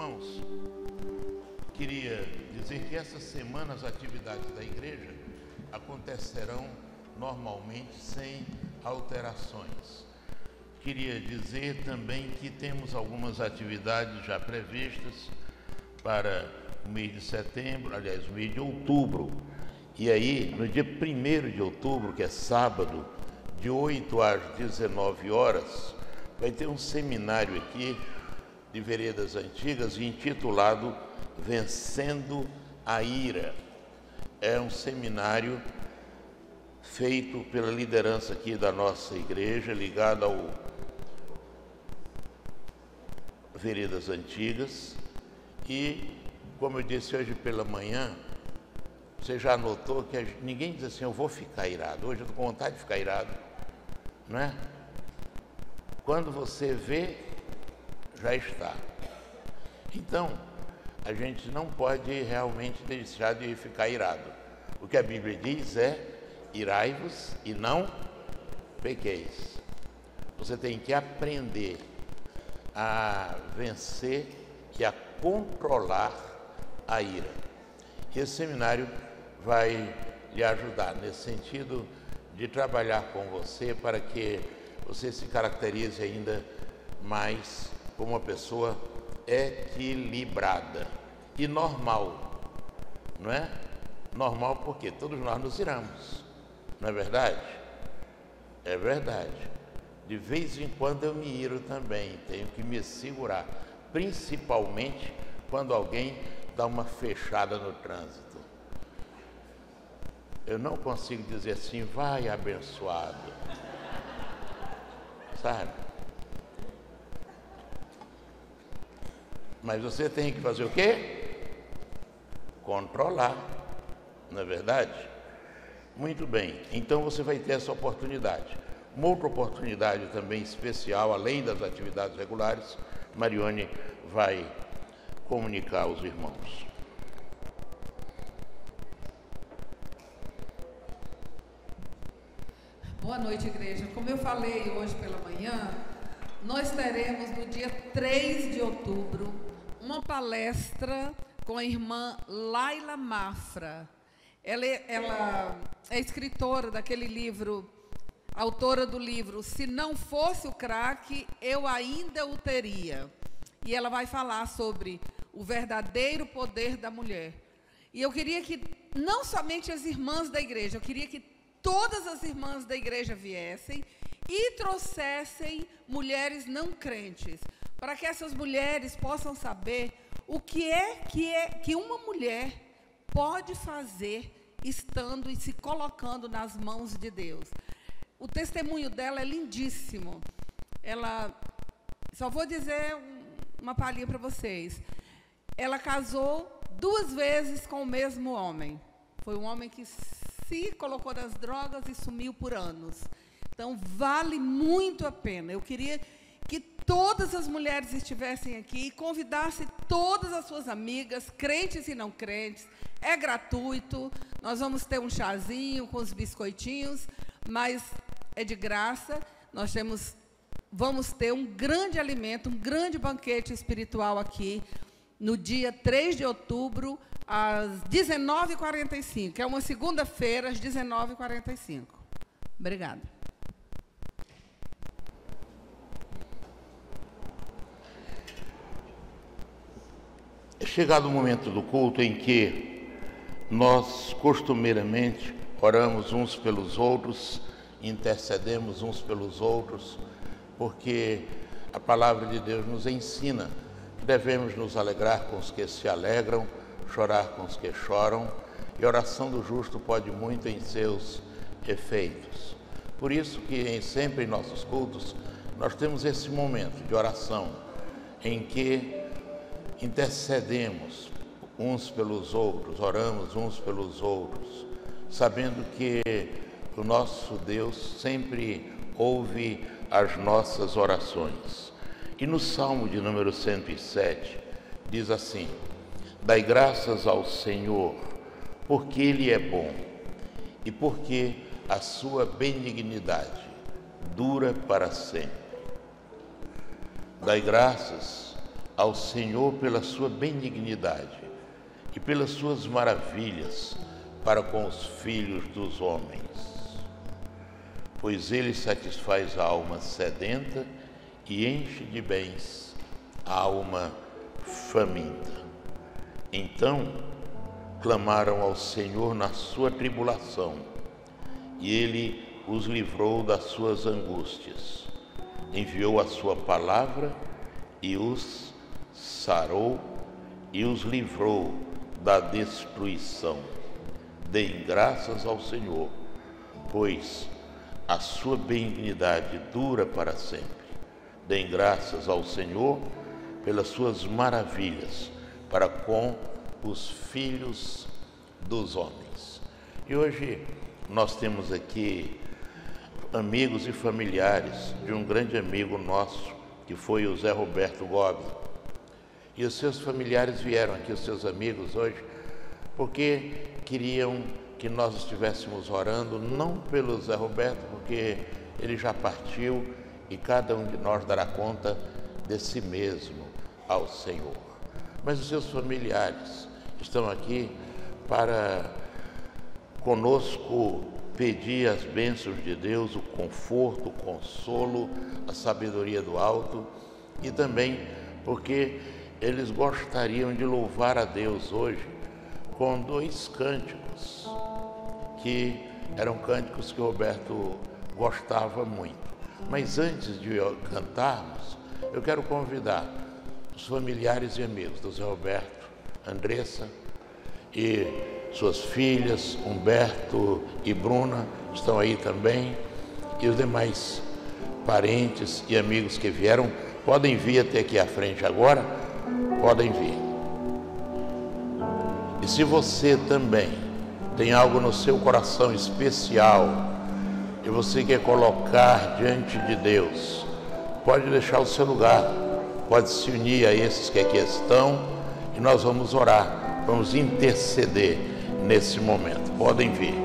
Irmãos, queria dizer que essa semana as atividades da igreja acontecerão normalmente sem alterações. Queria dizer também que temos algumas atividades já previstas para o mês de setembro, aliás, o mês de outubro. E aí, no dia 1º de outubro, que é sábado, de 8 às 19 horas, vai ter um seminário aqui de Veredas Antigas intitulado Vencendo a Ira. É um seminário feito pela liderança aqui da nossa igreja, ligada ao Veredas Antigas. E, como eu disse hoje pela manhã, você já notou que ninguém diz assim, eu vou ficar irado. Hoje eu estou com vontade de ficar irado, não é? Quando você vê, já está. Então, a gente não pode realmente deixar de ficar irado. O que a Bíblia diz é, irai-vos e não pequeis. Você tem que aprender a vencer e a controlar a ira. E esse seminário vai lhe ajudar nesse sentido de trabalhar com você para que você se caracterize ainda mais como uma pessoa equilibrada e normal, não é? Normal porque todos nós nos iramos, não é verdade? É verdade. De vez em quando eu me iro também, tenho que me segurar, principalmente quando alguém dá uma fechada no trânsito. Eu não consigo dizer assim, vai abençoado, sabe? Mas você tem que fazer o quê? Controlar, não é verdade? Muito bem, então você vai ter essa oportunidade. Uma outra oportunidade também especial, além das atividades regulares, Marione vai comunicar aos irmãos. Boa noite, igreja. Como eu falei hoje pela manhã, nós teremos no dia 3 de outubro uma palestra com a irmã Laila Mafra. Ela é escritora daquele livro, autora do livro Se Não Fosse o Crack, Eu Ainda o Teria. E ela vai falar sobre o verdadeiro poder da mulher. E eu queria que, não somente as irmãs da igreja, eu queria que todas as irmãs da igreja viessem e trouxessem mulheres não crentes, para que essas mulheres possam saber o que que uma mulher pode fazer estando e se colocando nas mãos de Deus. O testemunho dela é lindíssimo. Só vou dizer uma palhinha para vocês. Ela casou 2 vezes com o mesmo homem. Foi um homem que se colocou nas drogas e sumiu por anos. Então, vale muito a pena. Eu queria que todas as mulheres estivessem aqui e convidassem todas as suas amigas, crentes e não crentes. É gratuito, nós vamos ter um chazinho com os biscoitinhos, mas é de graça. Vamos ter um grande alimento, um grande banquete espiritual aqui, no dia 3 de outubro, às 19h45, que é uma segunda-feira, às 19h45. Obrigada. É chegado o momento do culto em que nós costumeiramente oramos uns pelos outros, intercedemos uns pelos outros, porque a palavra de Deus nos ensina que devemos nos alegrar com os que se alegram, chorar com os que choram, e a oração do justo pode muito em seus efeitos. Por isso que sempre em nossos cultos nós temos esse momento de oração em que intercedemos uns pelos outros, oramos uns pelos outros, sabendo que o nosso Deus sempre ouve as nossas orações. E no Salmo de número 107, diz assim: dai graças ao Senhor, porque Ele é bom, e porque a sua benignidade dura para sempre. Dai graças ao Senhor pela sua benignidade e pelas suas maravilhas para com os filhos dos homens. Pois ele satisfaz a alma sedenta e enche de bens a alma faminta. Então clamaram ao Senhor na sua tribulação, e ele os livrou das suas angústias. Enviou a sua palavra e os sarou e os livrou da destruição. Deem graças ao Senhor, pois a sua benignidade dura para sempre. Deem graças ao Senhor pelas suas maravilhas para com os filhos dos homens. E hoje nós temos aqui amigos e familiares de um grande amigo nosso, que foi o Zé Roberto Gobi. E os seus familiares vieram aqui, os seus amigos, hoje, porque queriam que nós estivéssemos orando, não pelo Zé Roberto, porque ele já partiu e cada um de nós dará conta de si mesmo ao Senhor. Mas os seus familiares estão aqui para conosco pedir as bênçãos de Deus, o conforto, o consolo, a sabedoria do alto, e também porque eles gostariam de louvar a Deus hoje com 2 cânticos, que eram cânticos que o Roberto gostava muito. Mas antes de cantarmos, eu quero convidar os familiares e amigos do Zé Roberto, Andressa e suas filhas, Humberto e Bruna, estão aí também, e os demais parentes e amigos que vieram, podem vir até aqui à frente agora, podem vir. E se você também tem algo no seu coração especial e você quer colocar diante de Deus, pode deixar o seu lugar, pode se unir a esses que aqui estão, e nós vamos orar, vamos interceder nesse momento. Podem vir.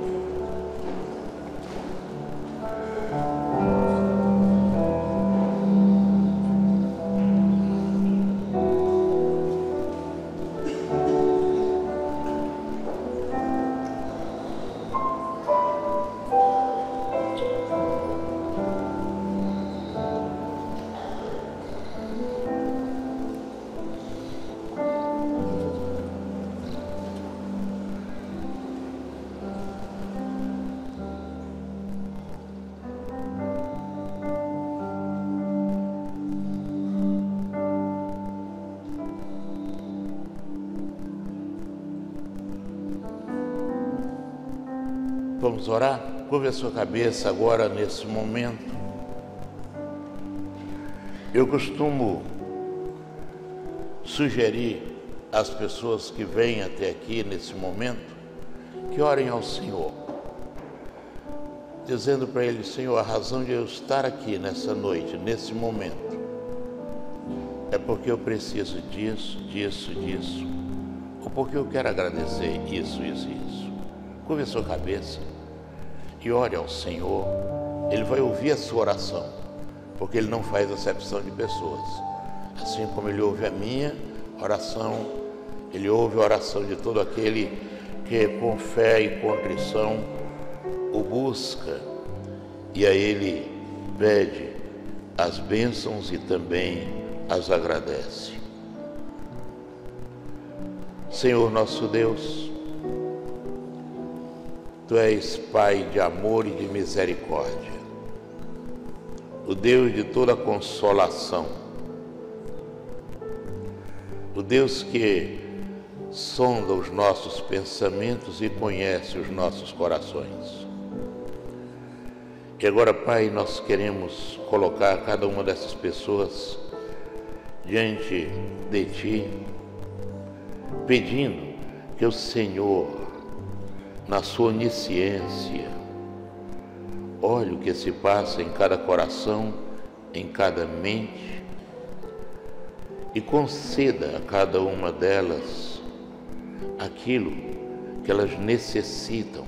Vamos orar? Curve a sua cabeça agora nesse momento. Eu costumo sugerir às pessoas que vêm até aqui nesse momento que orem ao Senhor, dizendo para Ele: Senhor, a razão de eu estar aqui nessa noite, nesse momento, é porque eu preciso disso, ou porque eu quero agradecer isso. Curve a sua cabeça e ore ao Senhor. Ele vai ouvir a sua oração, porque Ele não faz acepção de pessoas. Assim como Ele ouve a minha oração, Ele ouve a oração de todo aquele que com fé e contrição o busca, e a Ele pede as bênçãos e também as agradece. Senhor nosso Deus, Tu és Pai de amor e de misericórdia, o Deus de toda consolação, o Deus que sonda os nossos pensamentos e conhece os nossos corações. E agora, Pai, nós queremos colocar cada uma dessas pessoas diante de Ti, pedindo que o Senhor, na sua onisciência, olhe o que se passa em cada coração, em cada mente, e conceda a cada uma delas aquilo que elas necessitam,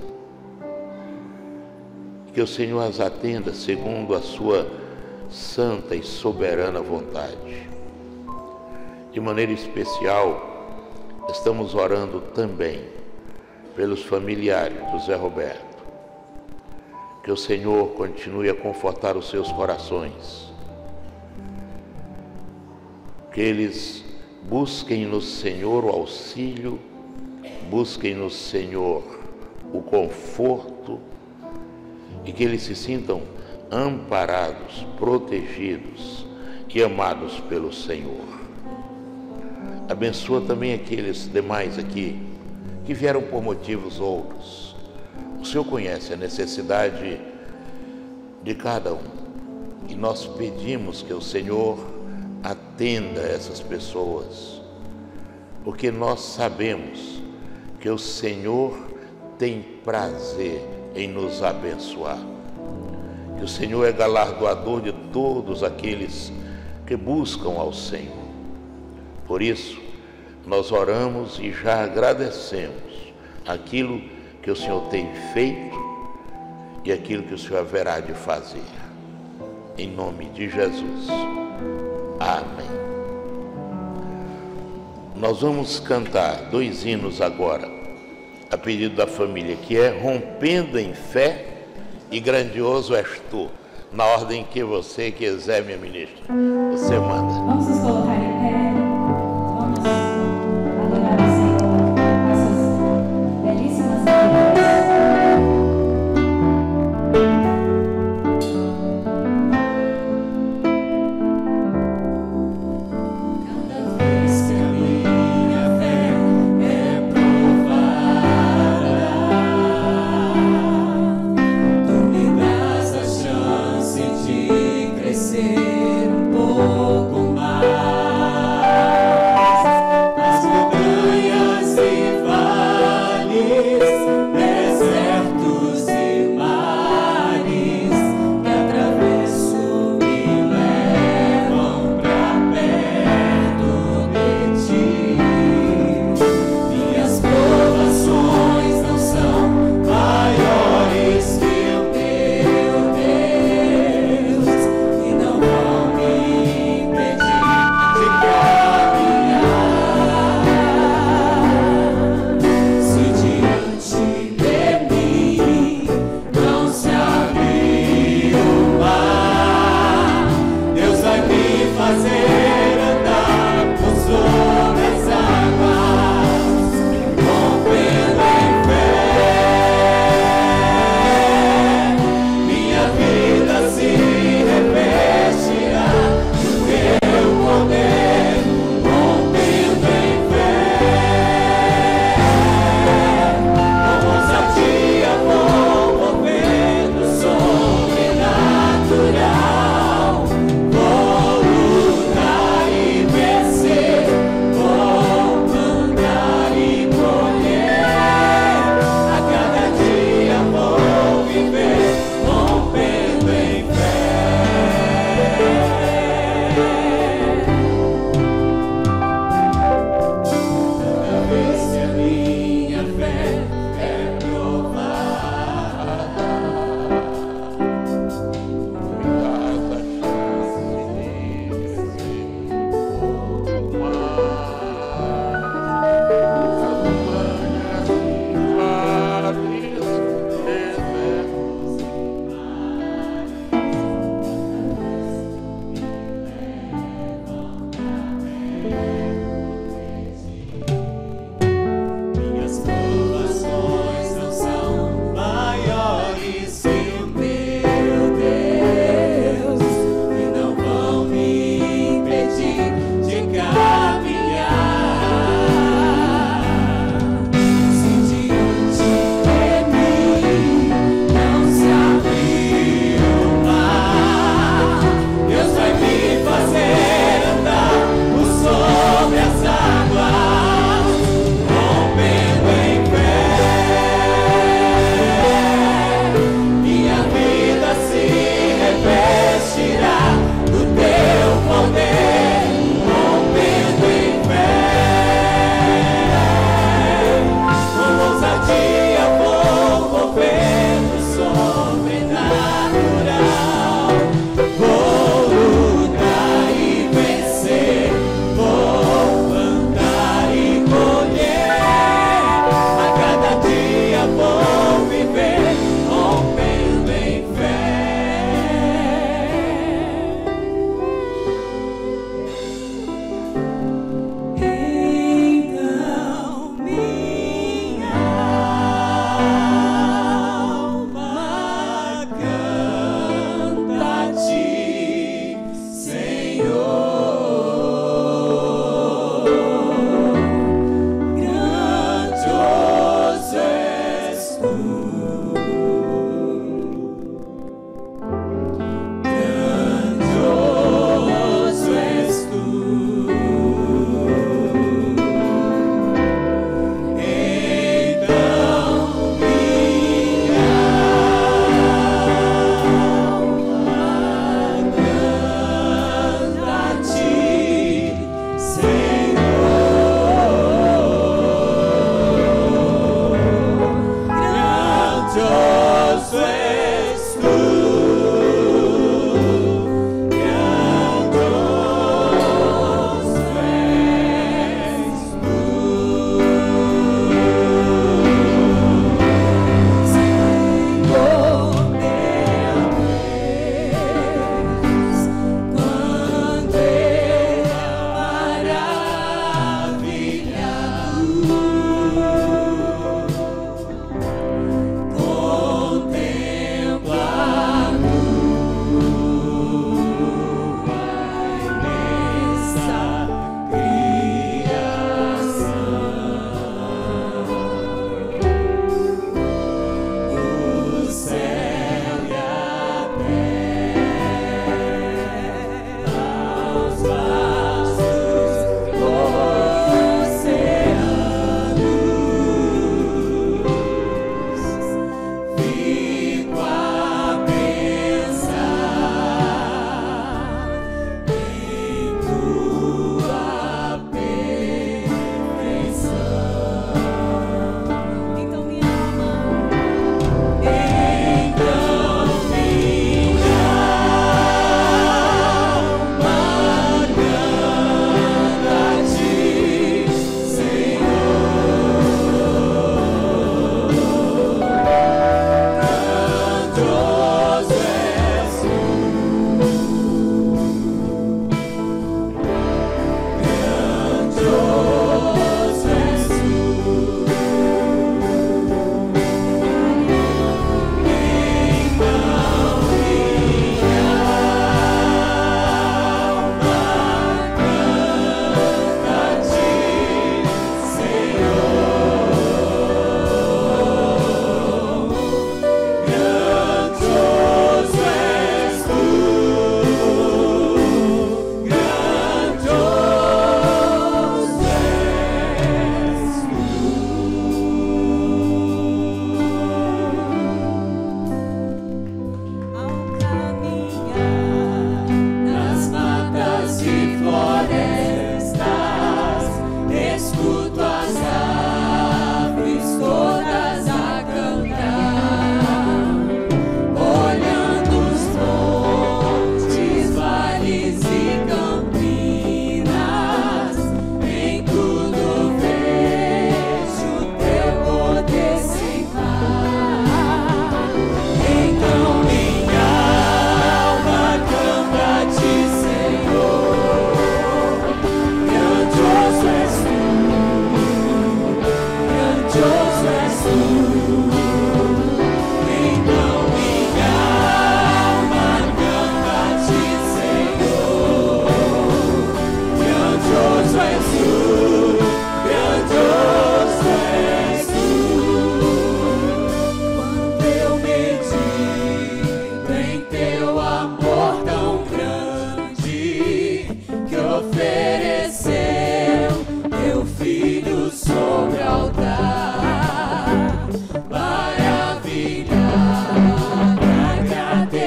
que o Senhor as atenda segundo a sua santa e soberana vontade. De maneira especial, estamos orando também pelos familiares do Zé Roberto. Que o Senhor continue a confortar os seus corações. Que eles busquem no Senhor o auxílio, busquem no Senhor o conforto e que eles se sintam amparados, protegidos e amados pelo Senhor. Abençoa também aqueles demais aqui que vieram por motivos outros. O Senhor conhece a necessidade de cada um e nós pedimos que o Senhor atenda essas pessoas, porque nós sabemos que o Senhor tem prazer em nos abençoar, que o Senhor é galardoador de todos aqueles que buscam ao Senhor. Por isso, nós oramos e já agradecemos aquilo que o Senhor tem feito e aquilo que o Senhor haverá de fazer. Em nome de Jesus. Amém. Nós vamos cantar 2 hinos agora, a pedido da família, que é Rompendo em Fé e Grandioso És Tu. Na ordem que você quiser, minha ministra, você manda. Vamos nos colocar em pé, vamos adorar o Senhor com essas belíssimas vidas. Cada vez que a minha fé é provada, tu me dás a chance de crescer um pouco mais.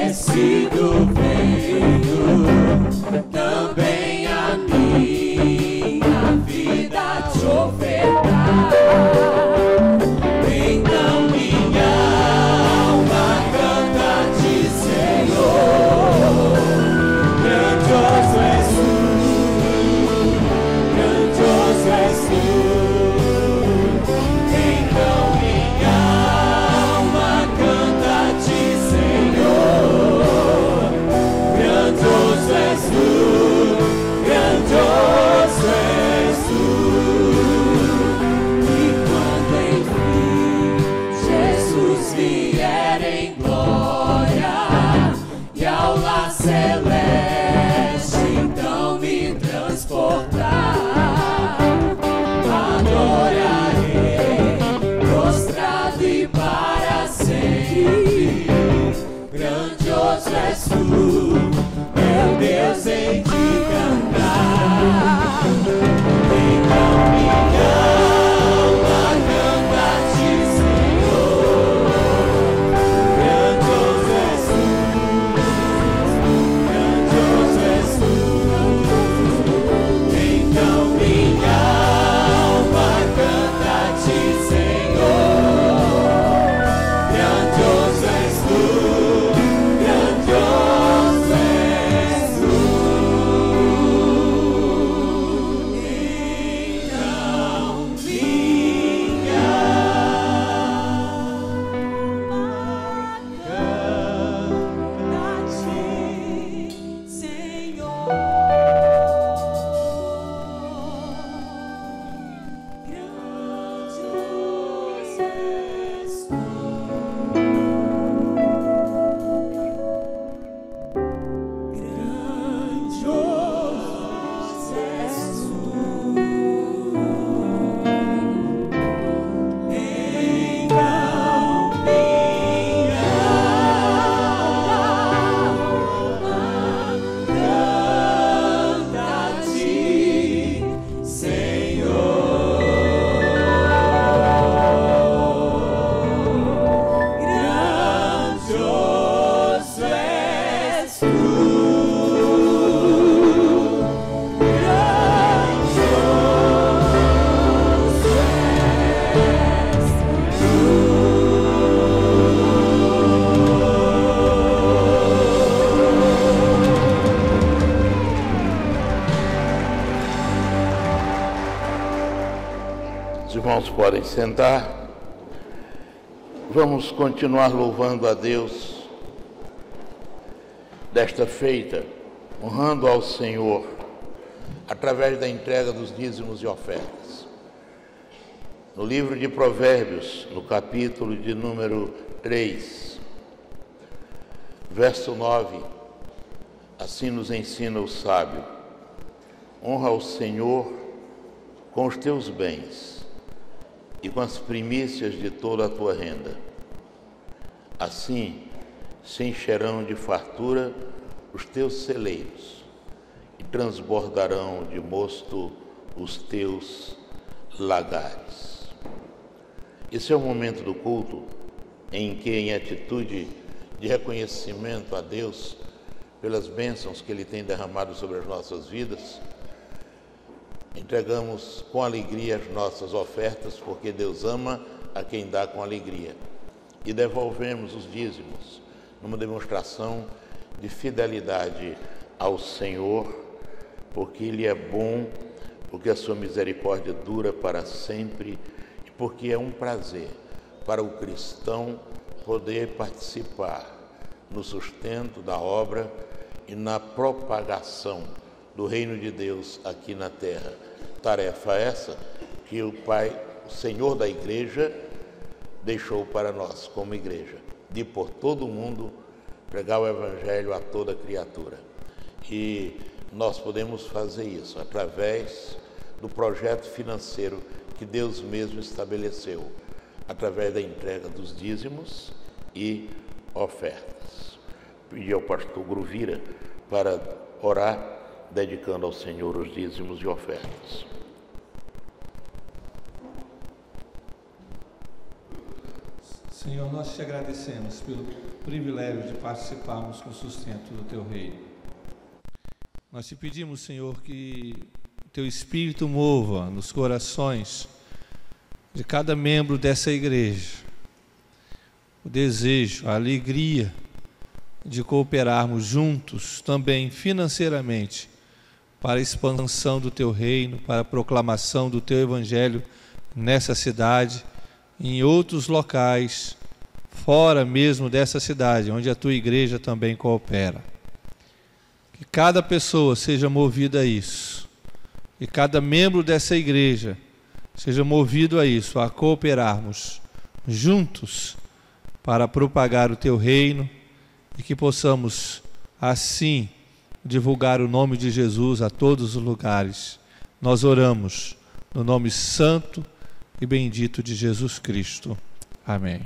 sido feito também a minha vida te ofertar. Então minha alma canta-te, Senhor. Grandioso és tu, grandioso és tu. Então minha alma canta-te, Senhor. Grandioso és tu, grandioso és tu. E quando enfim Jesus vier em glória e ao lar celeste então me transportar, adorarei prostrado e para sempre. Grandioso és tu, meu Deus, em te cantar. Então minha alma canta-te, Senhor. Grandioso és tu, grandioso és tu. Então minha alma canta-te, Senhor. Grandioso és tu, grandioso és tu. Então minha canta-te, Senhor. Grandioso és tu. Grandioso és tu. Então minha alma canta-te, Senhor. Grandioso és tu. Os irmãos podem sentar. Vamos continuar louvando a Deus desta feita, honrando ao Senhor através da entrega dos dízimos e ofertas. No livro de Provérbios, no capítulo de número 3, verso 9, assim nos ensina o sábio: honra ao Senhor com os teus bens e com as primícias de toda a tua renda. Assim se encherão de fartura os teus celeiros e transbordarão de mosto os teus lagares. Esse é o momento do culto em que, em atitude de reconhecimento a Deus pelas bênçãos que Ele tem derramado sobre as nossas vidas, entregamos com alegria as nossas ofertas, porque Deus ama a quem dá com alegria. E devolvemos os dízimos numa demonstração de fidelidade ao Senhor, porque Ele é bom, porque a sua misericórdia dura para sempre e porque é um prazer para o cristão poder participar no sustento da obra e na propagação do reino de Deus aqui na terra. Tarefa essa que o Pai, o Senhor da igreja, deixou para nós como igreja, de por todo o mundo pregar o evangelho a toda criatura. E nós podemos fazer isso através do projeto financeiro que Deus mesmo estabeleceu, através da entrega dos dízimos e ofertas. Pedi ao pastor Gruvira para orar, dedicando ao Senhor os dízimos e ofertas. Senhor, nós te agradecemos pelo privilégio de participarmos com o sustento do teu reino. Nós te pedimos, Senhor, que teu Espírito mova nos corações de cada membro dessa igreja o desejo, a alegria de cooperarmos juntos também financeiramente para a expansão do teu reino, para a proclamação do teu evangelho nessa cidade e em outros locais fora mesmo dessa cidade, onde a tua igreja também coopera. Que cada pessoa seja movida a isso, e cada membro dessa igreja seja movido a isso, a cooperarmos juntos para propagar o teu reino e que possamos assim divulgar o nome de Jesus a todos os lugares. Nós oramos no nome santo e bendito de Jesus Cristo. Amém.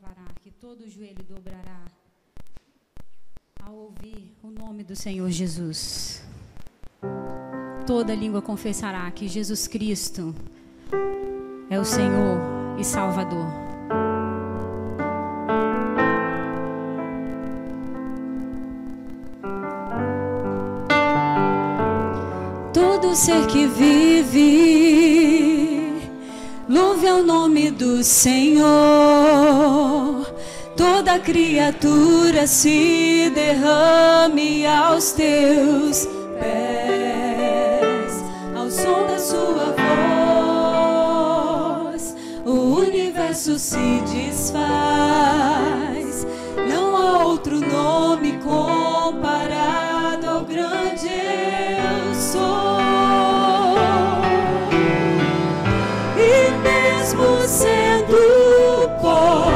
declarar que todo joelho dobrará ao ouvir o nome do Senhor Jesus. Toda língua confessará que Jesus Cristo é o Senhor e Salvador. Todo ser que vive, louve ao nome do Senhor. Toda criatura se derrame aos teus pés, ao som da sua voz, o universo se desfaz. Não há outro nome comparado ao grande eu sou. E mesmo sendo pó,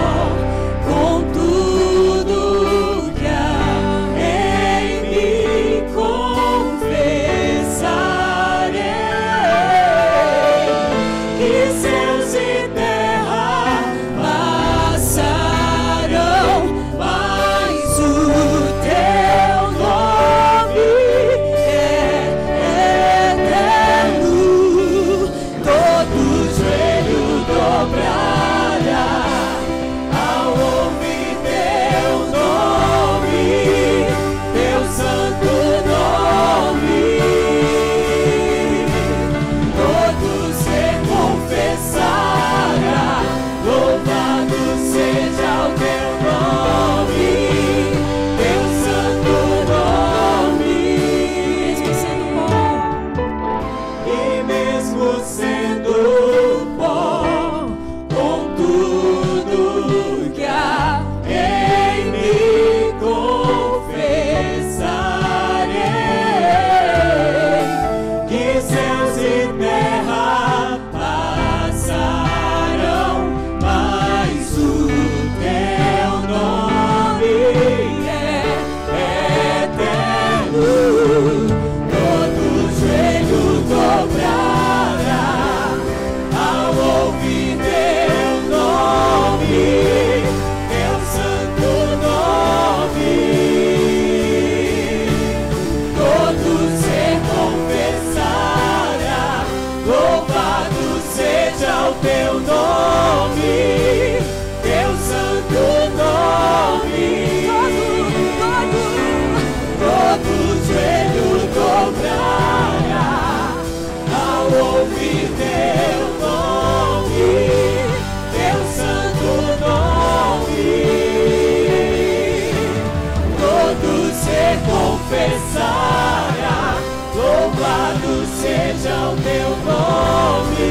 louvado seja o teu nome,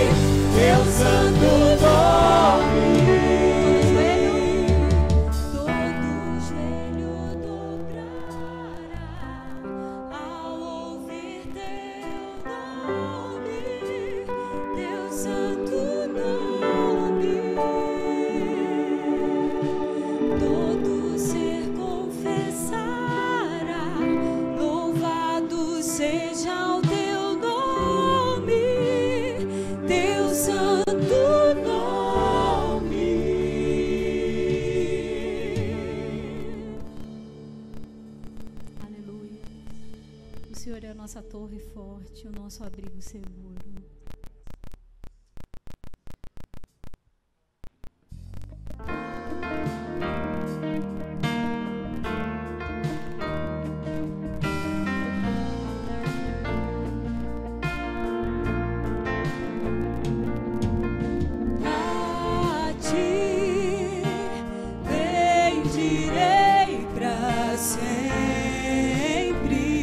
teu santo nome. Todo joelho dobrará ao ouvir teu nome, teu santo nome. Todo ser confessará, louvado seja o teu nome, teu santo nome. Aleluia. O Senhor é a nossa torre forte, o nosso abrigo seguro. A ti bendirei pra sempre.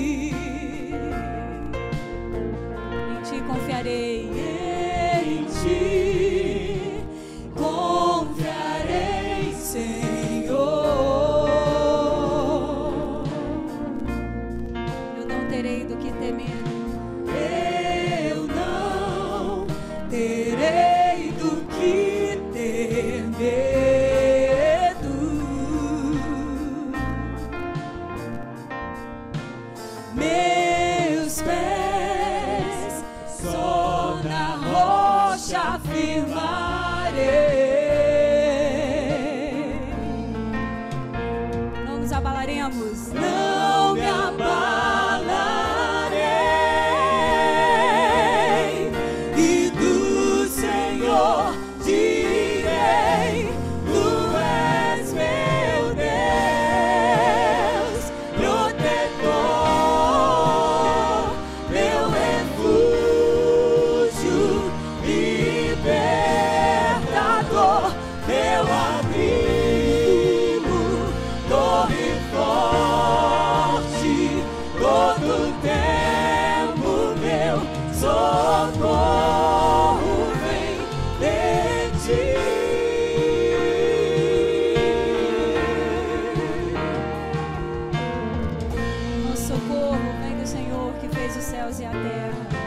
Em ti confiarei, em ti confiarei, Senhor. Eu não terei do que temer. Eu não terei do que ter medo. Meus pés só na rocha firmarei. fez os céus e a terra.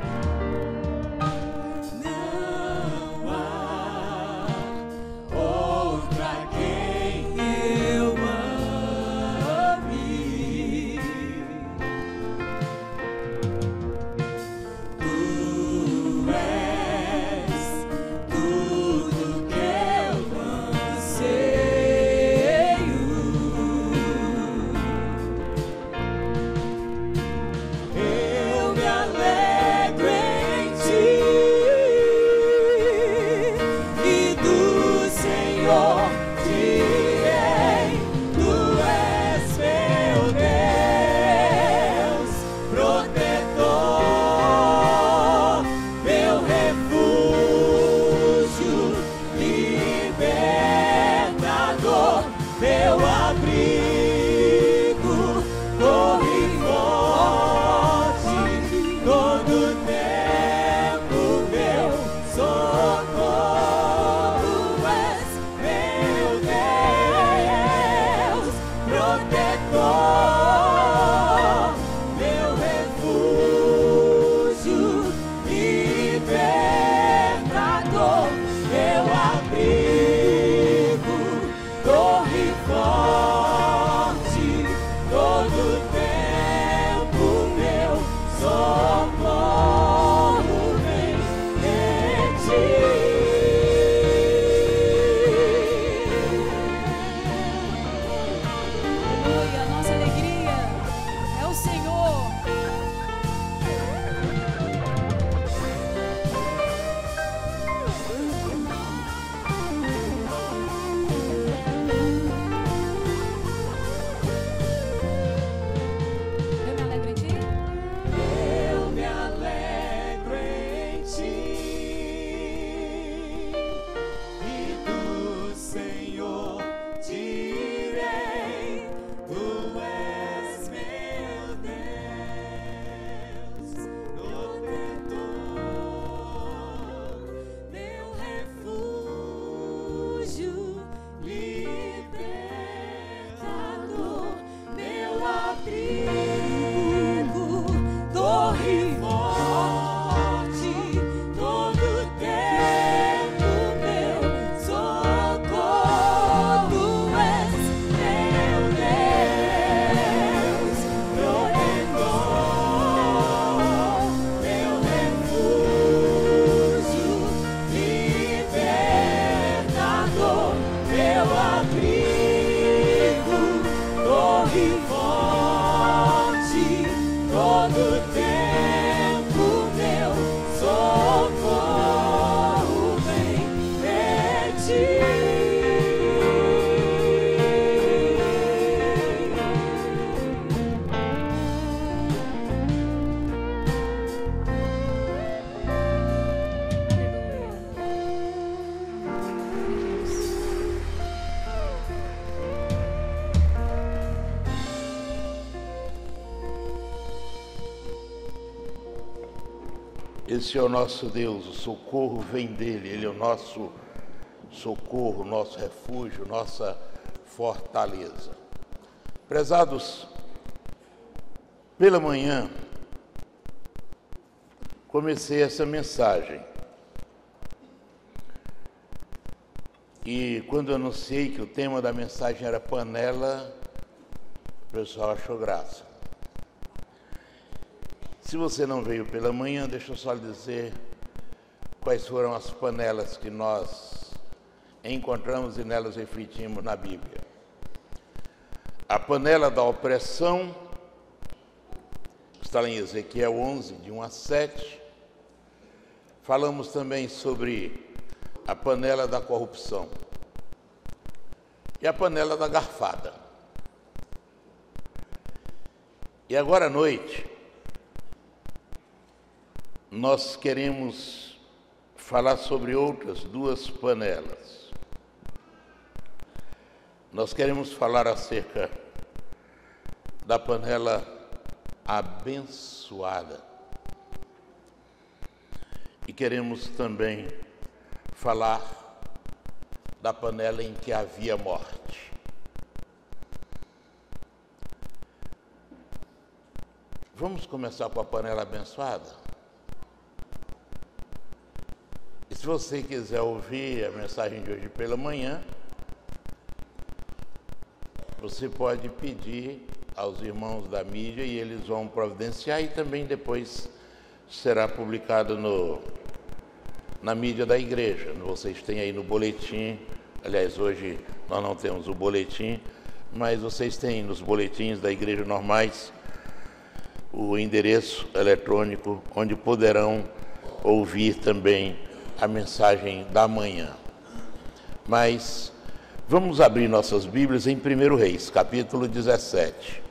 Esse é o nosso Deus, o socorro vem dele, ele é o nosso socorro, nosso refúgio, nossa fortaleza. Prezados, pela manhã, comecei essa mensagem. E quando eu anunciei que o tema da mensagem era panela, o pessoal achou graça. Se você não veio pela manhã, deixa eu só lhe dizer quais foram as panelas que nós encontramos e nelas refletimos na Bíblia. A panela da opressão, está lá em Ezequiel 11, de 1 a 7. Falamos também sobre a panela da corrupção e a panela da garfada. E agora à noite, nós queremos falar sobre outras duas panelas. Nós queremos falar acerca da panela abençoada. E queremos também falar da panela em que havia morte. Vamos começar com a panela abençoada? E se você quiser ouvir a mensagem de hoje pela manhã, você pode pedir aos irmãos da mídia e eles vão providenciar, e também depois será publicado na mídia da igreja. Vocês têm aí no boletim, aliás, hoje nós não temos o boletim, mas vocês têm nos boletins da igreja normais o endereço eletrônico onde poderão ouvir também a mensagem da manhã. Mas vamos abrir nossas Bíblias em 1 Reis, capítulo 17.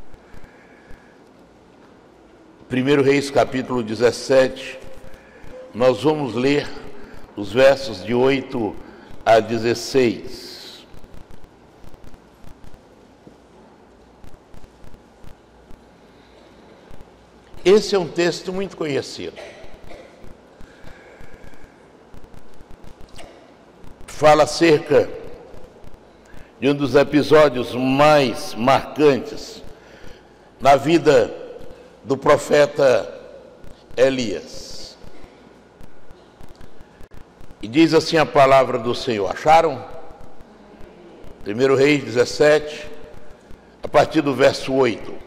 1 Reis, capítulo 17, nós vamos ler os versos de 8 a 16. Esse é um texto muito conhecido. Fala acerca de um dos episódios mais marcantes na vida do profeta Elias. E diz assim a palavra do Senhor. Acharam? 1 Reis 17, a partir do verso 8.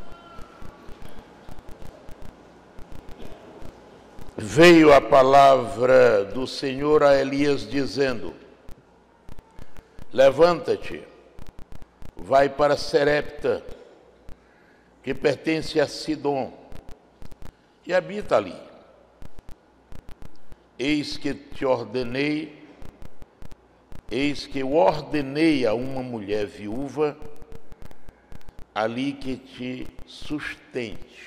Veio a palavra do Senhor a Elias dizendo: levanta-te, vai para Serepta, que pertence a Sidom, e habita ali. Eis que eu ordenei a uma mulher viúva ali que te sustente.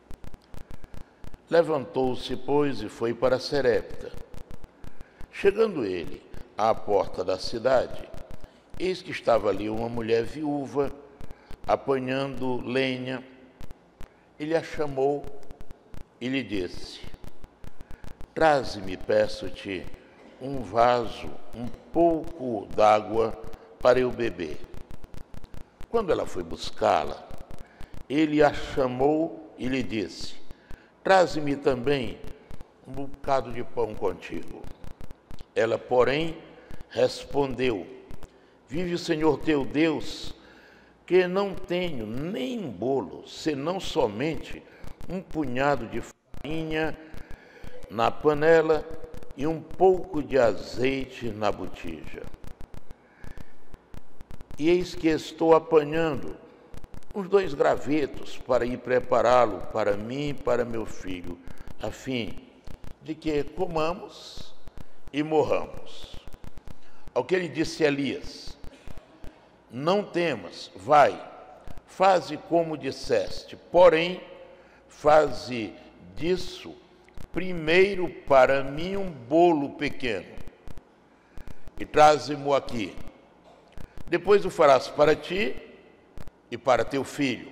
Levantou-se, pois, e foi para Serepta. Chegando ele à porta da cidade, eis que estava ali uma mulher viúva, apanhando lenha. Ele a chamou e lhe disse: traze-me, peço-te, um vaso, um pouco d'água para eu beber. Quando ela foi buscá-la, ele a chamou e lhe disse: traze-me também um bocado de pão contigo. Ela, porém, respondeu: vive o Senhor teu Deus, que não tenho nem um bolo, senão somente um punhado de farinha na panela e um pouco de azeite na botija. E eis que estou apanhando uns 2 gravetos para ir prepará-lo para mim e para meu filho, a fim de que comamos e morramos. Ao que ele disse Elias: não temas, vai, faze como disseste, porém, faze disso primeiro para mim um bolo pequeno, e traze-mo aqui. Depois o farás para ti e para teu filho.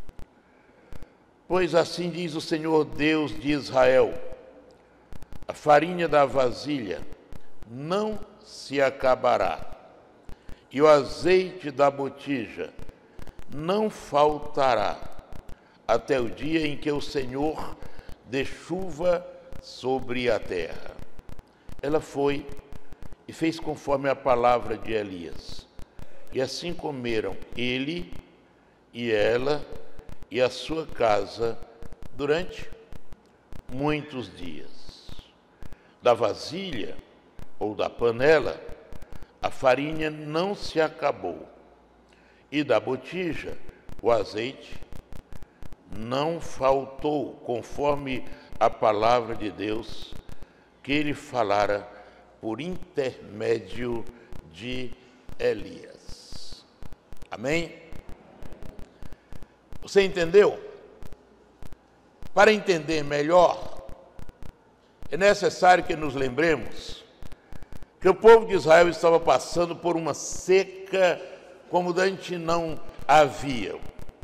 Pois assim diz o Senhor Deus de Israel: a farinha da vasilha não se acabará, e o azeite da botija não faltará, até o dia em que o Senhor dê chuva sobre a terra. Ela foi e fez conforme a palavra de Elias. E assim comeram ele e ela e a sua casa durante muitos dias. Da vasilha ou da panela, a farinha não se acabou, e da botija, o azeite não faltou, conforme a palavra de Deus que ele falara por intermédio de Elias. Amém? Você entendeu? Para entender melhor, é necessário que nos lembremos que o povo de Israel estava passando por uma seca como de antes não havia.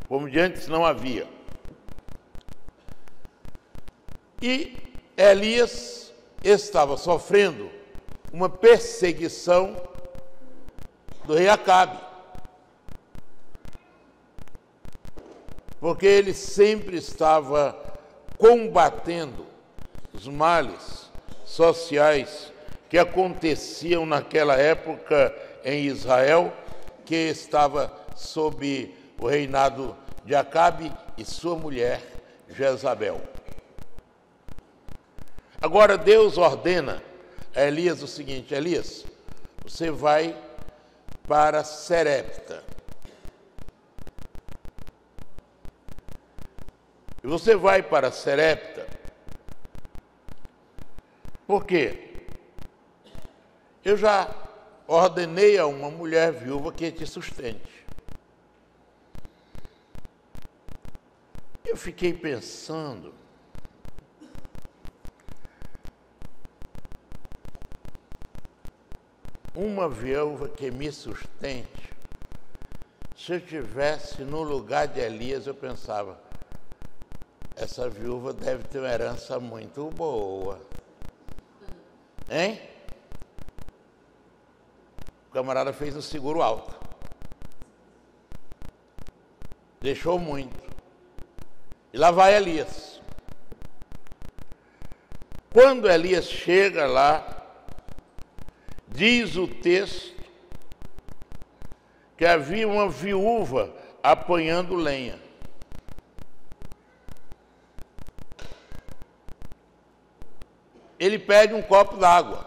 E Elias estava sofrendo uma perseguição do rei Acabe, porque ele sempre estava combatendo os males sociais que aconteciam naquela época em Israel, que estava sob o reinado de Acabe e sua mulher Jezabel. Agora Deus ordena a Elias o seguinte: Elias, você vai para Serepta. E você vai para Serepta, por quê? Eu já ordenei a uma mulher viúva que te sustente. Eu fiquei pensando, uma viúva que me sustente. Se eu estivesse no lugar de Elias, eu pensava, essa viúva deve ter uma herança muito boa. Hein? O camarada fez um seguro alto. Deixou muito. E lá vai Elias. Quando Elias chega lá, diz o texto que havia uma viúva apanhando lenha. Ele pede um copo d'água,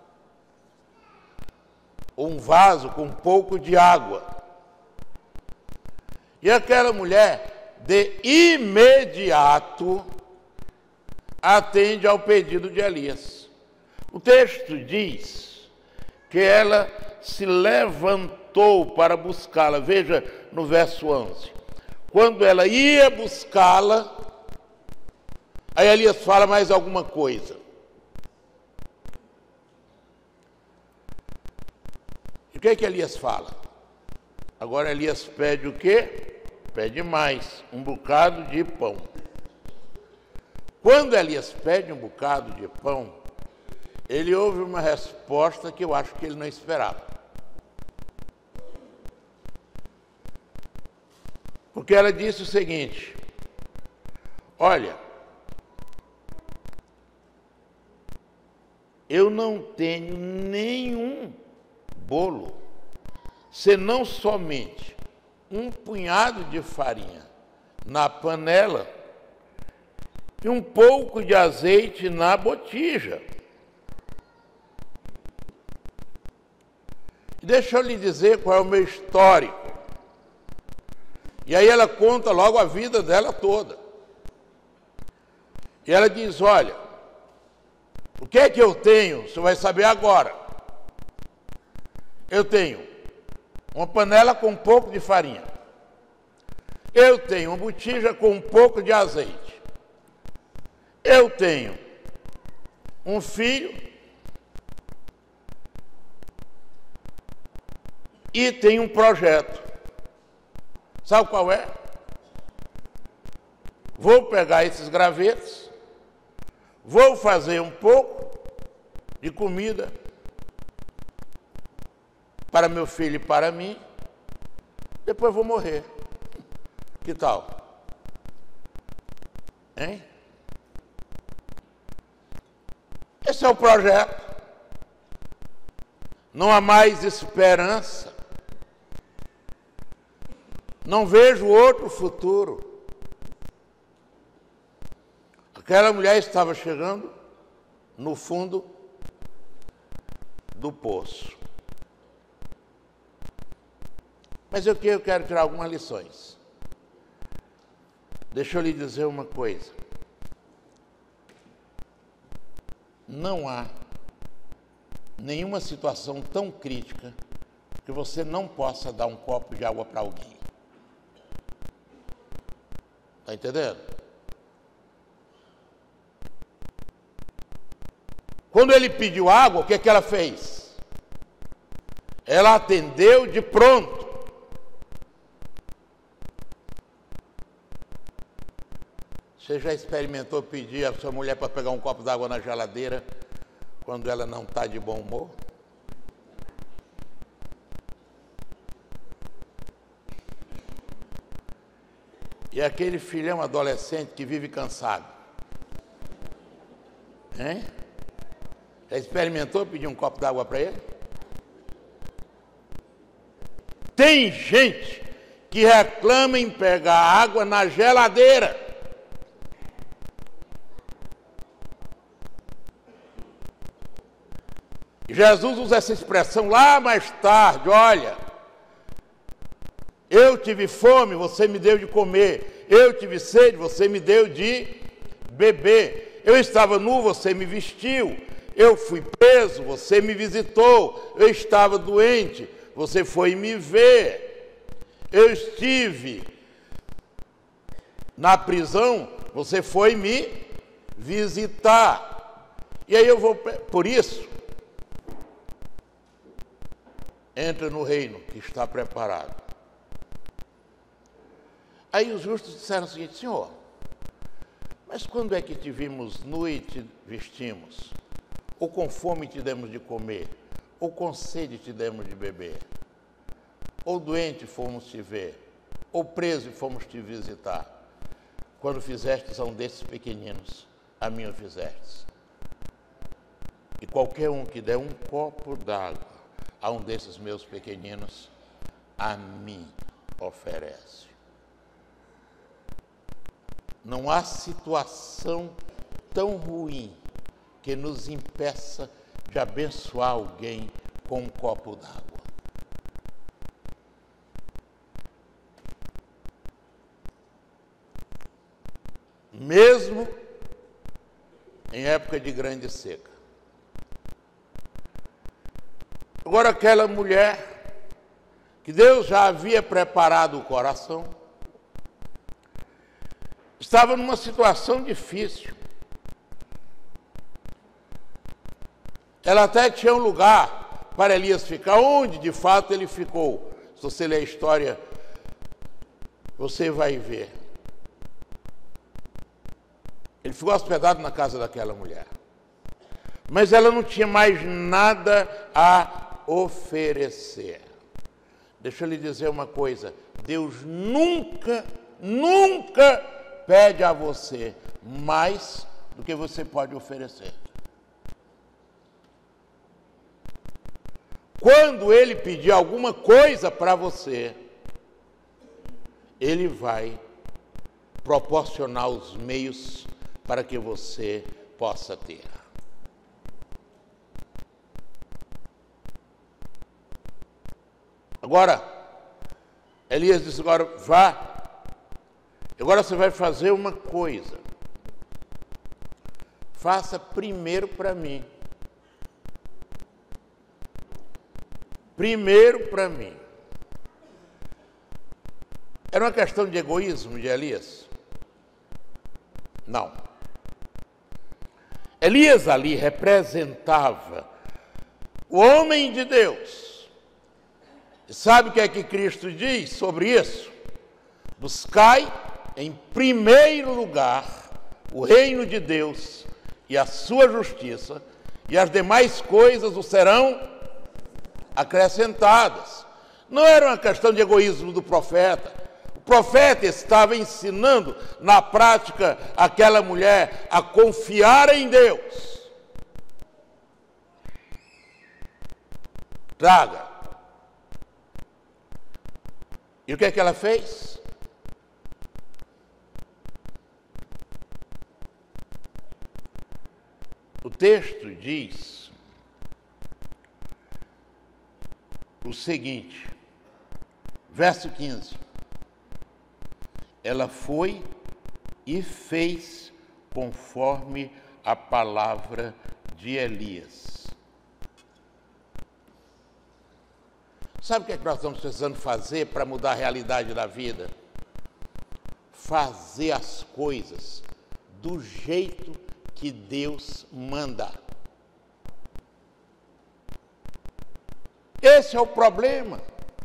ou um vaso com um pouco de água. E aquela mulher, de imediato, atende ao pedido de Elias. O texto diz que ela se levantou para buscá-la. Veja no verso 11. Quando ela ia buscá-la, aí Elias fala mais alguma coisa. E o que é que Elias fala? Agora Elias pede o quê? Pede mais, um bocado de pão. Quando Elias pede um bocado de pão, ele ouve uma resposta que eu acho que ele não esperava. Porque ela disse o seguinte: olha, eu não tenho nenhum bolo, senão somente um punhado de farinha na panela e um pouco de azeite na botija. Deixa eu lhe dizer qual é o meu histórico. E aí ela conta logo a vida dela toda. E ela diz, olha, o que é que eu tenho? Você vai saber agora. Eu tenho uma panela com um pouco de farinha. Eu tenho uma botija com um pouco de azeite. Eu tenho um filho e tenho um projeto. Sabe qual é? Vou pegar esses gravetos, vou fazer um pouco de comida para meu filho e para mim, depois vou morrer. Que tal? Hein? Esse é o projeto. Não há mais esperança. Não vejo outro futuro. Aquela mulher estava chegando no fundo do poço. Mas eu quero tirar algumas lições. Deixa eu lhe dizer uma coisa. Não há nenhuma situação tão crítica que você não possa dar um copo de água para alguém. Está entendendo? Quando ele pediu água, o que é que ela fez? Ela atendeu de pronto. Você já experimentou pedir a sua mulher para pegar um copo d'água na geladeira quando ela não está de bom humor? E aquele filhão adolescente que vive cansado. Hein? Já experimentou pedir um copo d'água para ele? Tem gente que reclama em pegar água na geladeira. Jesus usa essa expressão lá mais tarde, olha, eu tive fome, você me deu de comer, eu tive sede, você me deu de beber, eu estava nu, você me vestiu, eu fui preso, você me visitou, eu estava doente, você foi me ver, eu estive na prisão, você foi me visitar. E aí eu vou, por isso, entra no reino que está preparado. Aí os justos disseram o seguinte: Senhor, mas quando é que te vimos nu e te vestimos? Ou com fome te demos de comer? Ou com sede te demos de beber? Ou doente fomos te ver? Ou preso e fomos te visitar? Quando fizestes a um desses pequeninos, a mim o fizestes. E qualquer um que der um copo d'água a um desses meus pequeninos, a mim oferece. Não há situação tão ruim que nos impeça de abençoar alguém com um copo d'água. Mesmo em época de grande seca. Agora, aquela mulher que Deus já havia preparado o coração, estava numa situação difícil. Ela até tinha um lugar para Elias ficar, onde de fato ele ficou. Se você ler a história, você vai ver. Ele ficou hospedado na casa daquela mulher. Mas ela não tinha mais nada a oferecer. Deixa eu lhe dizer uma coisa: Deus nunca pede a você mais do que você pode oferecer. Quando Ele pedir alguma coisa para você, Ele vai proporcionar os meios para que você possa ter. Agora, Elias disse: agora vá. Agora você vai fazer uma coisa. Faça primeiro para mim. Primeiro para mim. Era uma questão de egoísmo de Elias? Não. Elias ali representava o homem de Deus. E sabe o que é que Cristo diz sobre isso? Buscai em primeiro lugar o reino de Deus e a sua justiça, e as demais coisas o serão acrescentadas. Não era uma questão de egoísmo do profeta. O profeta estava ensinando na prática aquela mulher a confiar em Deus. Traga. E o que é que ela fez? O texto diz o seguinte, verso 15. Ela foi e fez conforme a palavra de Elias. Sabe o que é que nós estamos precisando fazer para mudar a realidade da vida? Fazer as coisas do jeito que Deus manda. Esse é o problema.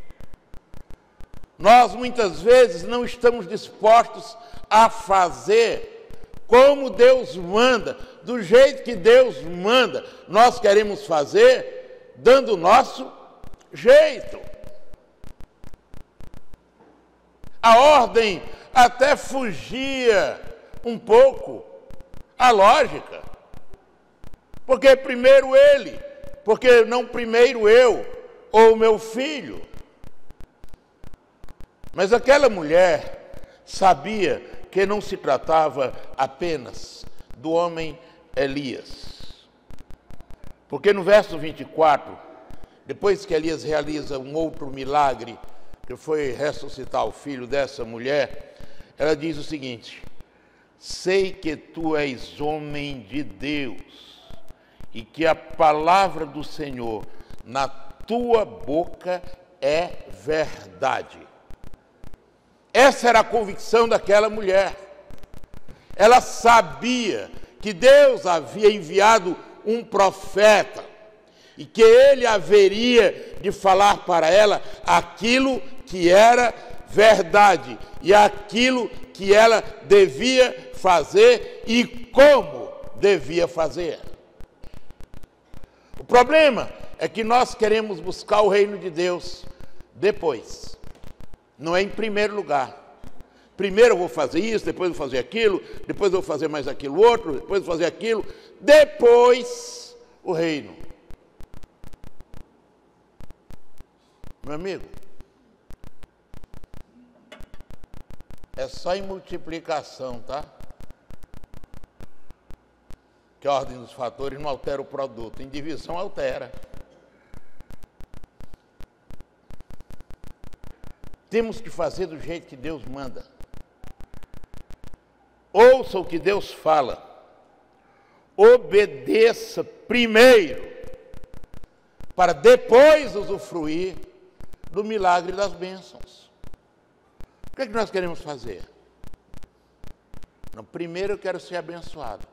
Nós muitas vezes não estamos dispostos a fazer como Deus manda, do jeito que Deus manda. Nós queremos fazer dando o nosso jeito. A ordem até fugia um pouco a lógica. Porque primeiro ele, porque não primeiro eu ou meu filho. Mas aquela mulher sabia que não se tratava apenas do homem Elias. Porque no verso 24, depois que Elias realiza um outro milagre, que foi ressuscitar o filho dessa mulher, ela diz o seguinte: sei que tu és homem de Deus e que a palavra do Senhor na tua boca é verdade. Essa era a convicção daquela mulher. Ela sabia que Deus havia enviado um profeta e que ele haveria de falar para ela aquilo que era verdade e aquilo que ela devia fazer e como devia fazer. O problema é que nós queremos buscar o reino de Deus depois, não é em primeiro lugar. Primeiro eu vou fazer isso, depois eu vou fazer aquilo, depois eu vou fazer mais aquilo outro, depois eu vou fazer aquilo, depois o reino. Meu amigo, é só em multiplicação, tá? Que a ordem dos fatores não altera o produto, em divisão altera. Temos que fazer do jeito que Deus manda. Ouça o que Deus fala. Obedeça primeiro, para depois usufruir do milagre das bênçãos. O que é que nós queremos fazer? Não, primeiro eu quero ser abençoado.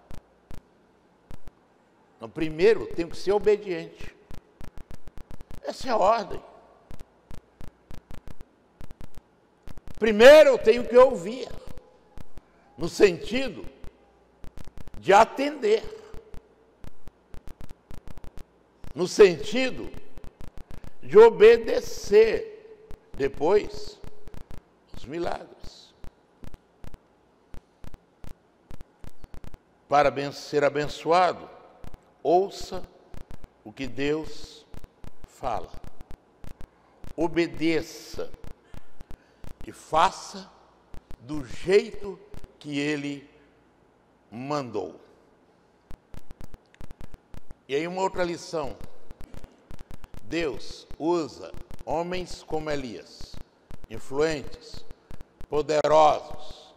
Não, primeiro eu tenho que ser obediente. Essa é a ordem. Primeiro eu tenho que ouvir, no sentido de atender, no sentido de obedecer, depois os milagres. Para ser abençoado, ouça o que Deus fala, obedeça e faça do jeito que Ele mandou. E aí uma outra lição: Deus usa homens como Elias, influentes, poderosos,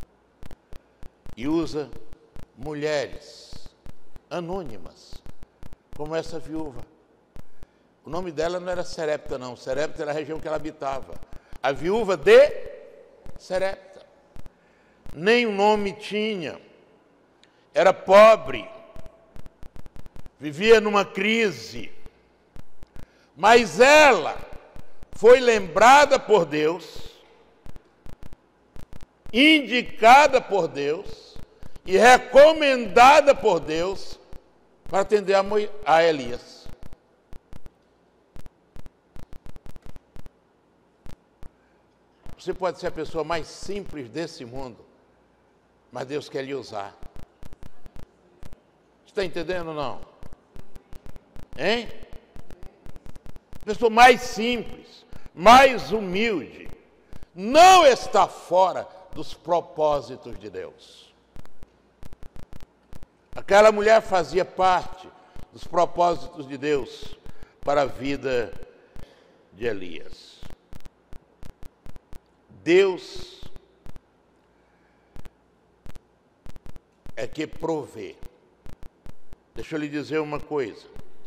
e usa mulheres anônimas, como essa viúva. O nome dela não era Serepta, não. Serepta era a região que ela habitava. A viúva de Serepta. Nem o nome tinha. Era pobre. Vivia numa crise. Mas ela foi lembrada por Deus, indicada por Deus e recomendada por Deus para atender a Elias. Você pode ser a pessoa mais simples desse mundo, mas Deus quer lhe usar. Está entendendo ou não? Hein? Pessoa mais simples, mais humilde, não está fora dos propósitos de Deus. Aquela mulher fazia parte dos propósitos de Deus para a vida de Elias. Deus é que provê. Deixa eu lhe dizer uma coisa.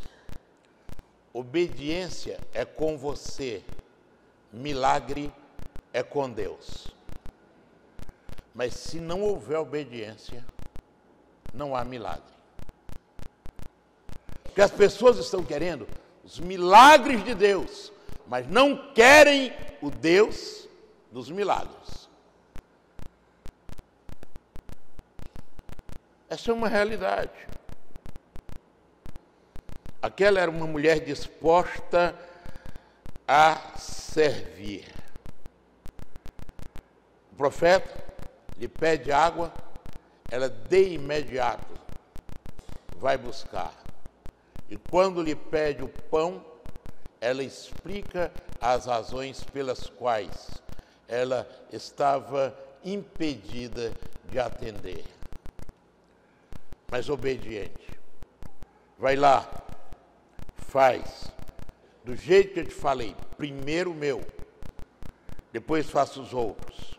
Obediência é com você, milagre é com Deus. Mas se não houver obediência, não há milagre. Porque as pessoas estão querendo os milagres de Deus, mas não querem o Deus dos milagres. Essa é uma realidade. Aquela era uma mulher disposta a servir. O profeta lhe pede água, ela de imediato vai buscar. E quando lhe pede o pão, ela explica as razões pelas quais ela estava impedida de atender. Mas obediente. Vai lá, faz, do jeito que eu te falei, primeiro o meu, depois faça os outros.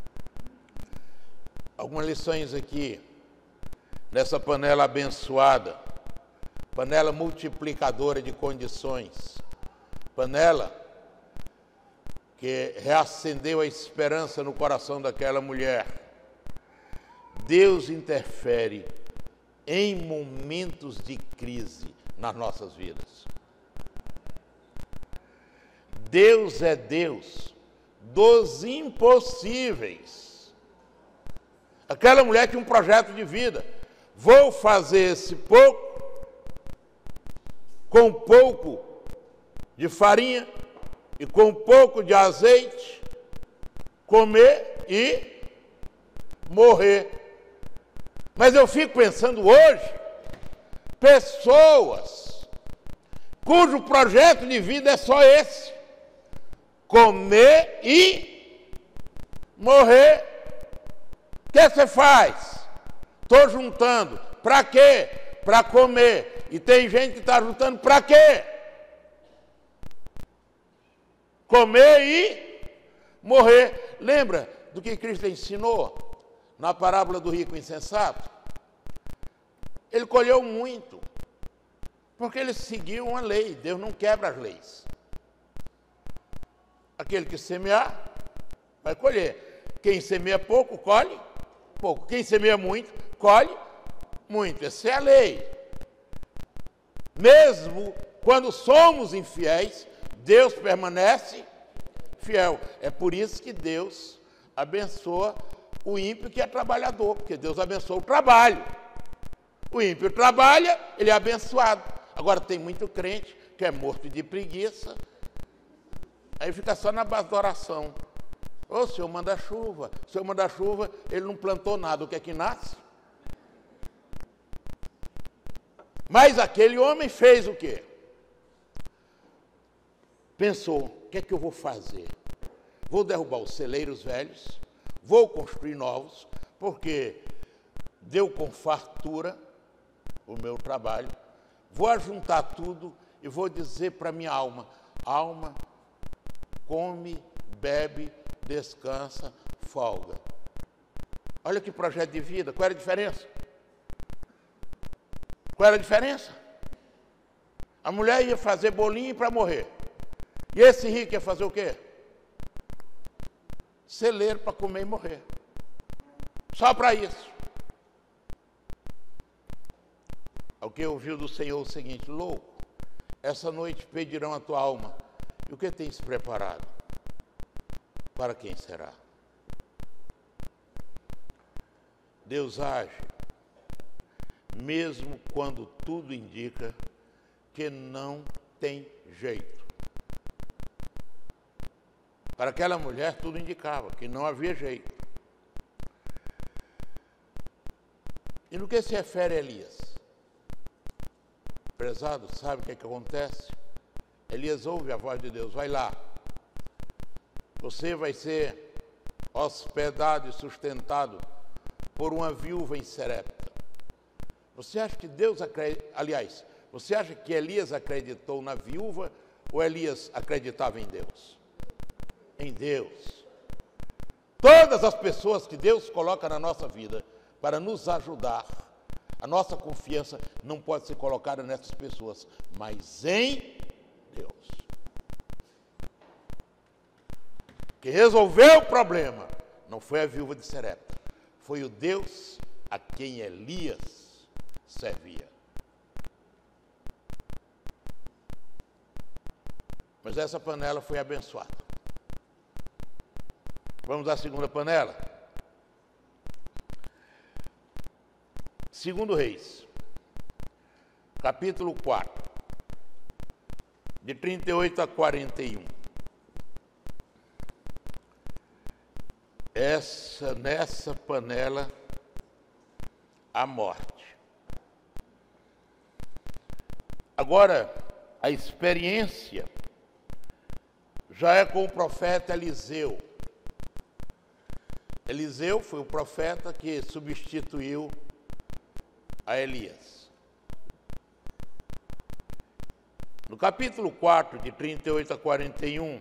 Algumas lições aqui, nessa panela abençoada, panela multiplicadora de condições, panela que reacendeu a esperança no coração daquela mulher. Deus interfere em momentos de crise nas nossas vidas. Deus é Deus dos impossíveis. Aquela mulher tinha um projeto de vida. Vou fazer esse pouco, com pouco de farinha e com pouco de azeite, comer e morrer. Mas eu fico pensando hoje, pessoas cujo projeto de vida é só esse: comer e morrer. O que você faz? Estou juntando. Para quê? Para comer. E tem gente que está juntando para quê? Comer e morrer. Lembra do que Cristo ensinou na parábola do rico insensato? Ele colheu muito, porque ele seguiu uma lei. Deus não quebra as leis. Aquele que semear, vai colher. Quem semeia pouco, colhe pouco. Quem semeia muito, colhe muito. Essa é a lei. Mesmo quando somos infiéis, Deus permanece fiel. É por isso que Deus abençoa o ímpio que é trabalhador, porque Deus abençoa o trabalho. O ímpio trabalha, ele é abençoado. Agora tem muito crente que é morto de preguiça, aí fica só na base da oração. Ô, Senhor manda chuva. O Senhor manda chuva, ele não plantou nada. O que é que nasce? Mas aquele homem fez o quê? Pensou: o que é que eu vou fazer? Vou derrubar os celeiros velhos, vou construir novos, porque deu com fartura o meu trabalho. Vou ajuntar tudo e vou dizer para minha alma: alma, come, bebe, descansa, folga. Olha que projeto de vida. Qual era a diferença? Qual era a diferença? A mulher ia fazer bolinho para morrer. E esse rico ia fazer o quê? Celeiro para comer e morrer. Só para isso. Alguém ouviu do Senhor o seguinte: louco, essa noite pedirão a tua alma. E o que tens preparado? Para quem será? Deus age, mesmo quando tudo indica que não tem jeito. Para aquela mulher, tudo indicava que não havia jeito. E no que se refere a Elias? Prezado, sabe o que é que acontece? Elias ouve a voz de Deus: vai lá, você vai ser hospedado e sustentado por uma viúva em Serepta. Você acha que Deus aliás, você acha que Elias acreditou na viúva ou Elias acreditava em Deus? Em Deus. Todas as pessoas que Deus coloca na nossa vida para nos ajudar, a nossa confiança não pode ser colocada nessas pessoas, mas em Deus. Quem resolveu o problema não foi a viúva de Serepta, foi o Deus a quem Elias servia. Mas essa panela foi abençoada. Vamos à segunda panela. 2 Reis, capítulo 4, de 38 a 41. nessa panela a morte. Agora, a experiência já é com o profeta Eliseu. Eliseu foi o profeta que substituiu a Elias. No capítulo 4, de 38 a 41,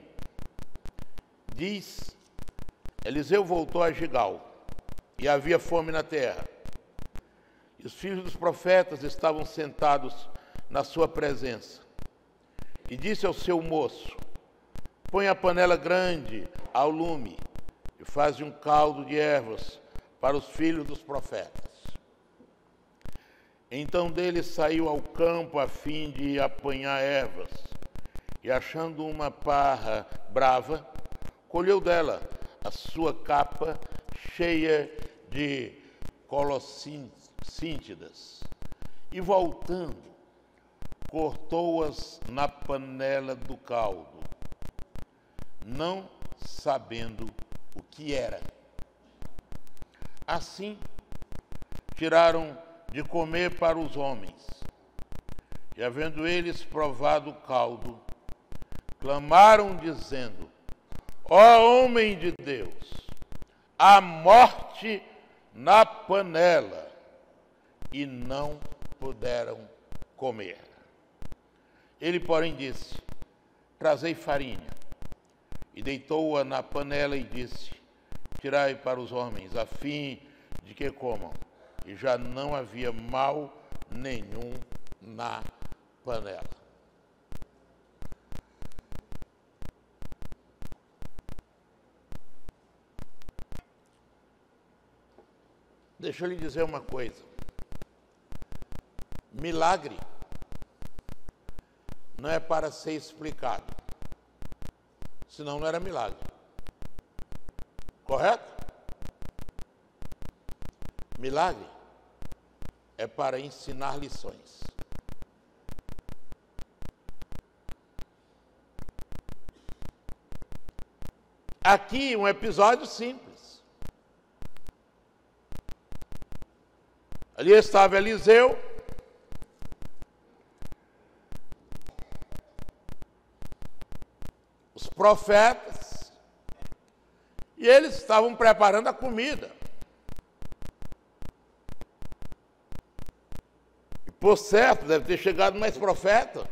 diz: Eliseu voltou a Gigal, e havia fome na terra. E os filhos dos profetas estavam sentados na sua presença. E disse ao seu moço: põe a panela grande ao lume, e faz um caldo de ervas para os filhos dos profetas. Então dele saiu ao campo a fim de apanhar ervas, e achando uma parra brava, colheu dela a sua capa cheia de colossíntidas, e voltando, cortou-as na panela do caldo, não sabendo o que era. Assim, tiraram de comer para os homens, e havendo eles provado o caldo, clamaram dizendo: ó homem de Deus, a morte na panela, e não puderam comer. Ele, porém, disse: trazei farinha. E deitou-a na panela e disse: tirai para os homens, a fim de que comam. E já não havia mal nenhum na panela. Deixa eu lhe dizer uma coisa. Milagre não é para ser explicado, senão não era milagre. Correto? Milagre é para ensinar lições. Aqui um episódio simples. Ali estava Eliseu, os profetas, e eles estavam preparando a comida. E por certo, deve ter chegado mais profeta.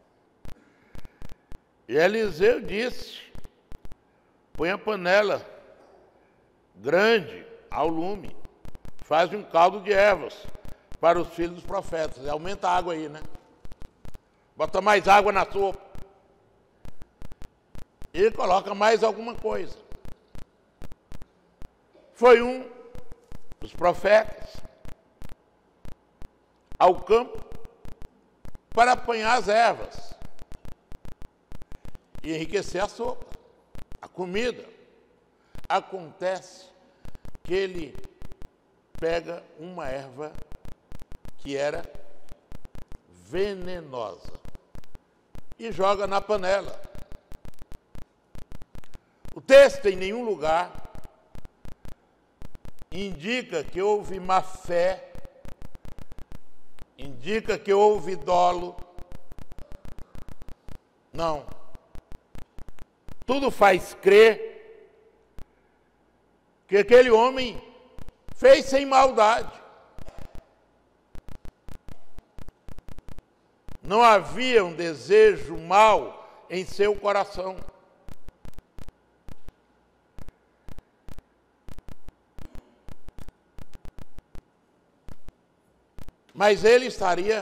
E Eliseu disse: põe a panela grande ao lume, faz um caldo de ervas para os filhos dos profetas. Aumenta a água aí, né? Bota mais água na sopa. E coloca mais alguma coisa. Foi um dos profetas ao campo para apanhar as ervas e enriquecer a sopa, a comida. Acontece que ele pega uma erva que era venenosa e joga na panela. O texto em nenhum lugar indica que houve má fé, indica que houve dolo. Não. Tudo faz crer que aquele homem fez sem maldade. Não havia um desejo mau em seu coração. Mas ele estaria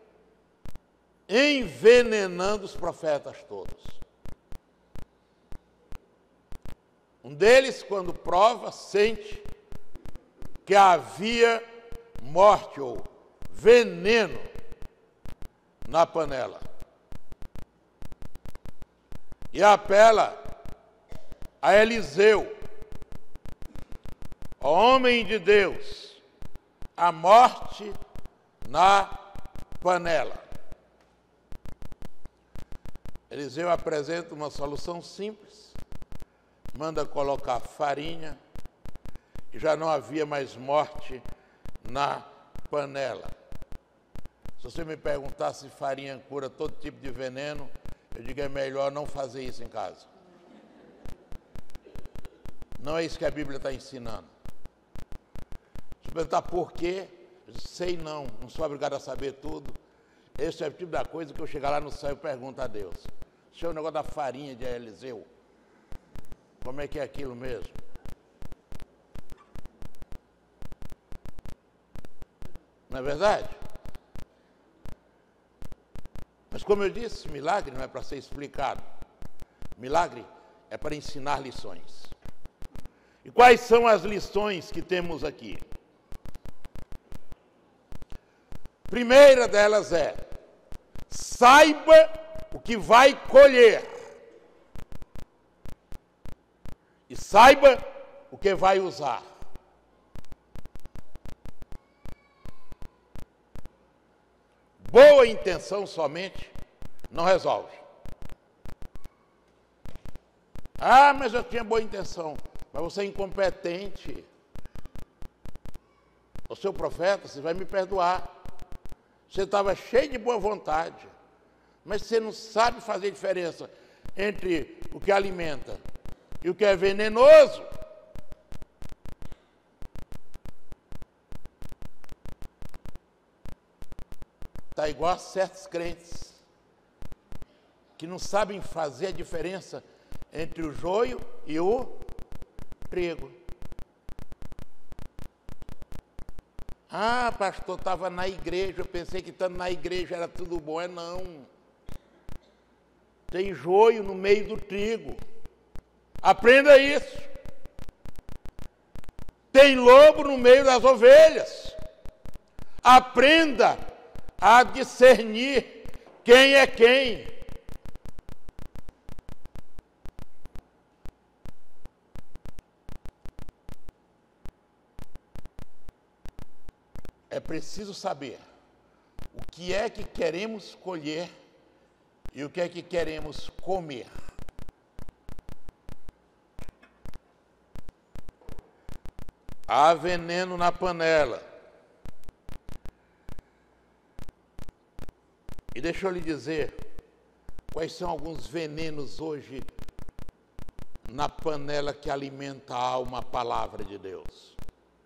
envenenando os profetas todos. Um deles, quando prova, sente que havia morte ou veneno na panela. E apela a Eliseu, homem de Deus, a morte na panela. Eliseu apresenta uma solução simples, manda colocar farinha e já não havia mais morte na panela. Se você me perguntar se farinha cura todo tipo de veneno, eu digo é melhor não fazer isso em casa. Não é isso que a Bíblia está ensinando. Se perguntar por quê, eu sei não sou obrigado a saber tudo. Esse é o tipo da coisa que eu chegar lá no céu e pergunto a Deus. Isso é o negócio da farinha de Eliseu. Como é que é aquilo mesmo? Não é verdade? Mas como eu disse, milagre não é para ser explicado. Milagre é para ensinar lições. E quais são as lições que temos aqui? Primeira delas é: saiba o que vai colher. E saiba o que vai usar. Boa intenção somente não resolve. Ah, mas eu tinha boa intenção. Mas você é incompetente. O seu profeta, você vai me perdoar. Você estava cheio de boa vontade. Mas você não sabe fazer diferença entre o que alimenta e o que é venenoso. Está igual a certos crentes que não sabem fazer a diferença entre o joio e o trigo. Ah, pastor, estava na igreja, eu pensei que estando na igreja era tudo bom. É não. Tem joio no meio do trigo. Aprenda isso. Tem lobo no meio das ovelhas. Aprenda a discernir quem é quem. É preciso saber o que é que queremos colher e o que é que queremos comer. Há veneno na panela. E deixa eu lhe dizer quais são alguns venenos hoje na panela que alimenta a alma, a palavra de Deus.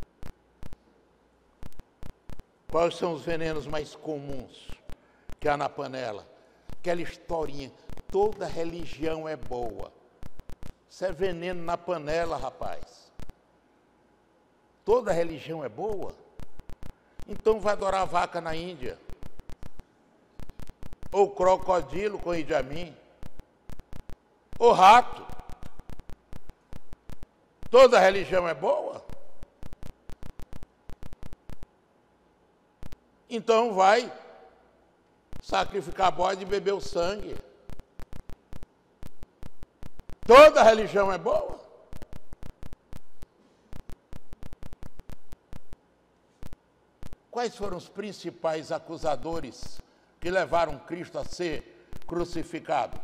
Quais são os venenos mais comuns que há na panela? Aquela historinha, toda religião é boa. Isso é veneno na panela, rapaz. Toda religião é boa? Então vai adorar vaca na Índia. Ou crocodilo com Idi Amin. Ou rato. Toda religião é boa? Então vai sacrificar bode e beber o sangue. Toda religião é boa? Quais foram os principais acusadores que levaram Cristo a ser crucificado?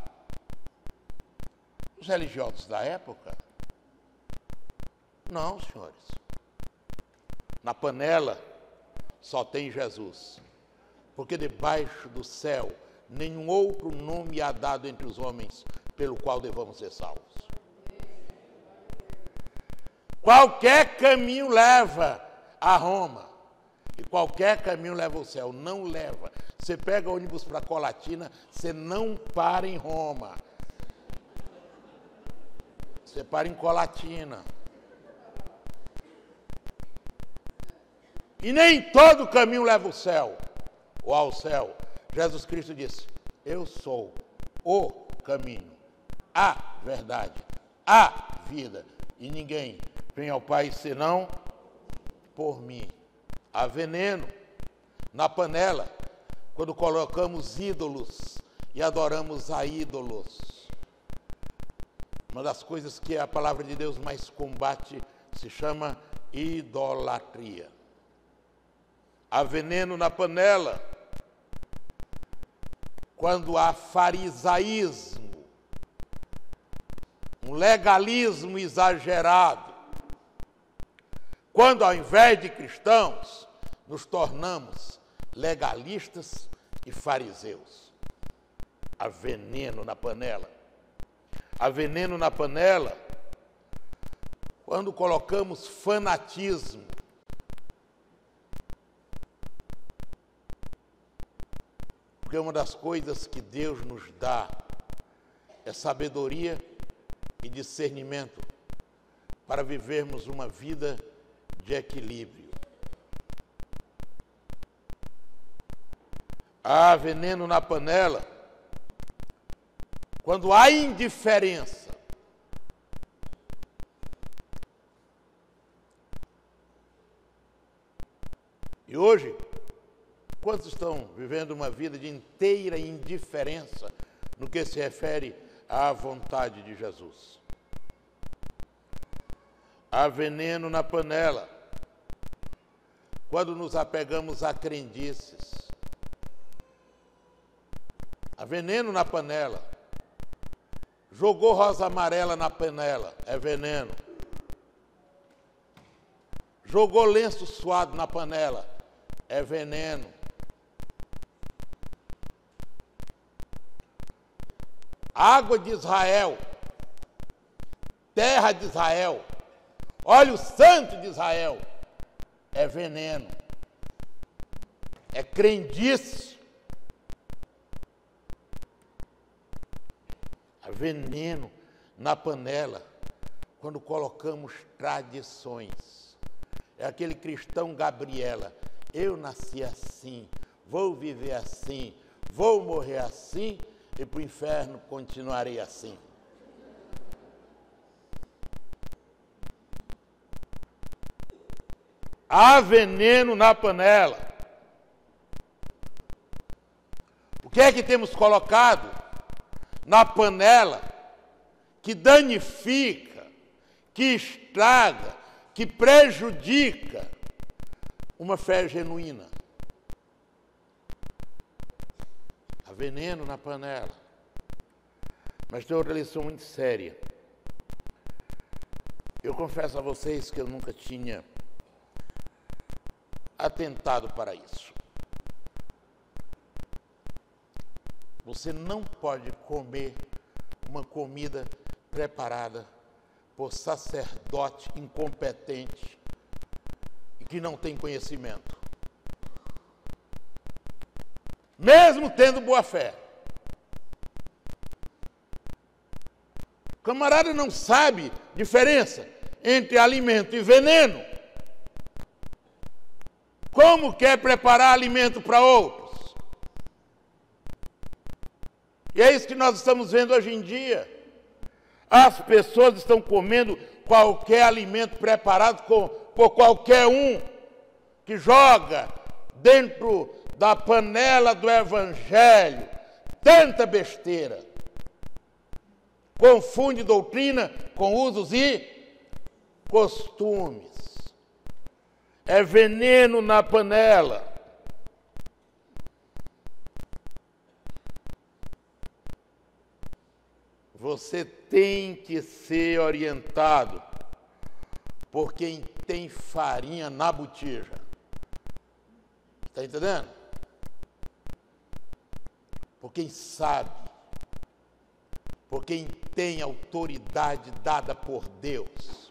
Os religiosos da época? Não, senhores. Na panela só tem Jesus, porque debaixo do céu nenhum outro nome há dado entre os homens pelo qual devamos ser salvos. Qualquer caminho leva a Roma e qualquer caminho leva ao céu. Não leva. Você pega ônibus para Colatina, você não para em Roma. Você para em Colatina. E nem todo caminho leva ao céu, ou ao céu. Jesus Cristo disse: eu sou o caminho, a verdade, a vida. E ninguém vem ao Pai senão por mim. Há veneno na panela quando colocamos ídolos e adoramos a ídolos. Uma das coisas que a palavra de Deus mais combate se chama idolatria. Há veneno na panela quando há farisaísmo, um legalismo exagerado. quando ao invés de cristãos, nos tornamos legalistas e fariseus. Há veneno na panela. Há veneno na panela quando colocamos fanatismo. Porque uma das coisas que Deus nos dá é sabedoria e discernimento para vivermos uma vida de equilíbrio. Há veneno na panela quando há indiferença. E hoje, quantos estão vivendo uma vida de inteira indiferença no que se refere à vontade de Jesus? Há veneno na panela quando nos apegamos a crendices. Há veneno na panela. Jogou rosa amarela na panela, é veneno. Jogou lenço suado na panela, é veneno. Água de Israel, terra de Israel, óleo santo de Israel, é veneno. É crendice. Há veneno na panela quando colocamos tradições. É aquele cristão Gabriela. Eu nasci assim, vou viver assim, vou morrer assim e para o inferno continuarei assim. Há veneno na panela. O que é que temos colocado na panela que danifica, que estraga, que prejudica uma fé genuína? Há veneno na panela. Mas tem outra lição muito séria. Eu confesso a vocês que eu nunca tinha atentado para isso. Você não pode comer uma comida preparada por sacerdote incompetente e que não tem conhecimento. Mesmo tendo boa fé. O camarada não sabe diferença entre alimento e veneno. Como quer preparar alimento para outros? E é isso que nós estamos vendo hoje em dia. As pessoas estão comendo qualquer alimento preparado por qualquer um que joga dentro da panela do evangelho tanta besteira. Confunde doutrina com usos e costumes. É veneno na panela. Você tem que ser orientado por quem tem farinha na botija. Está entendendo? Por quem sabe. Por quem tem autoridade dada por Deus.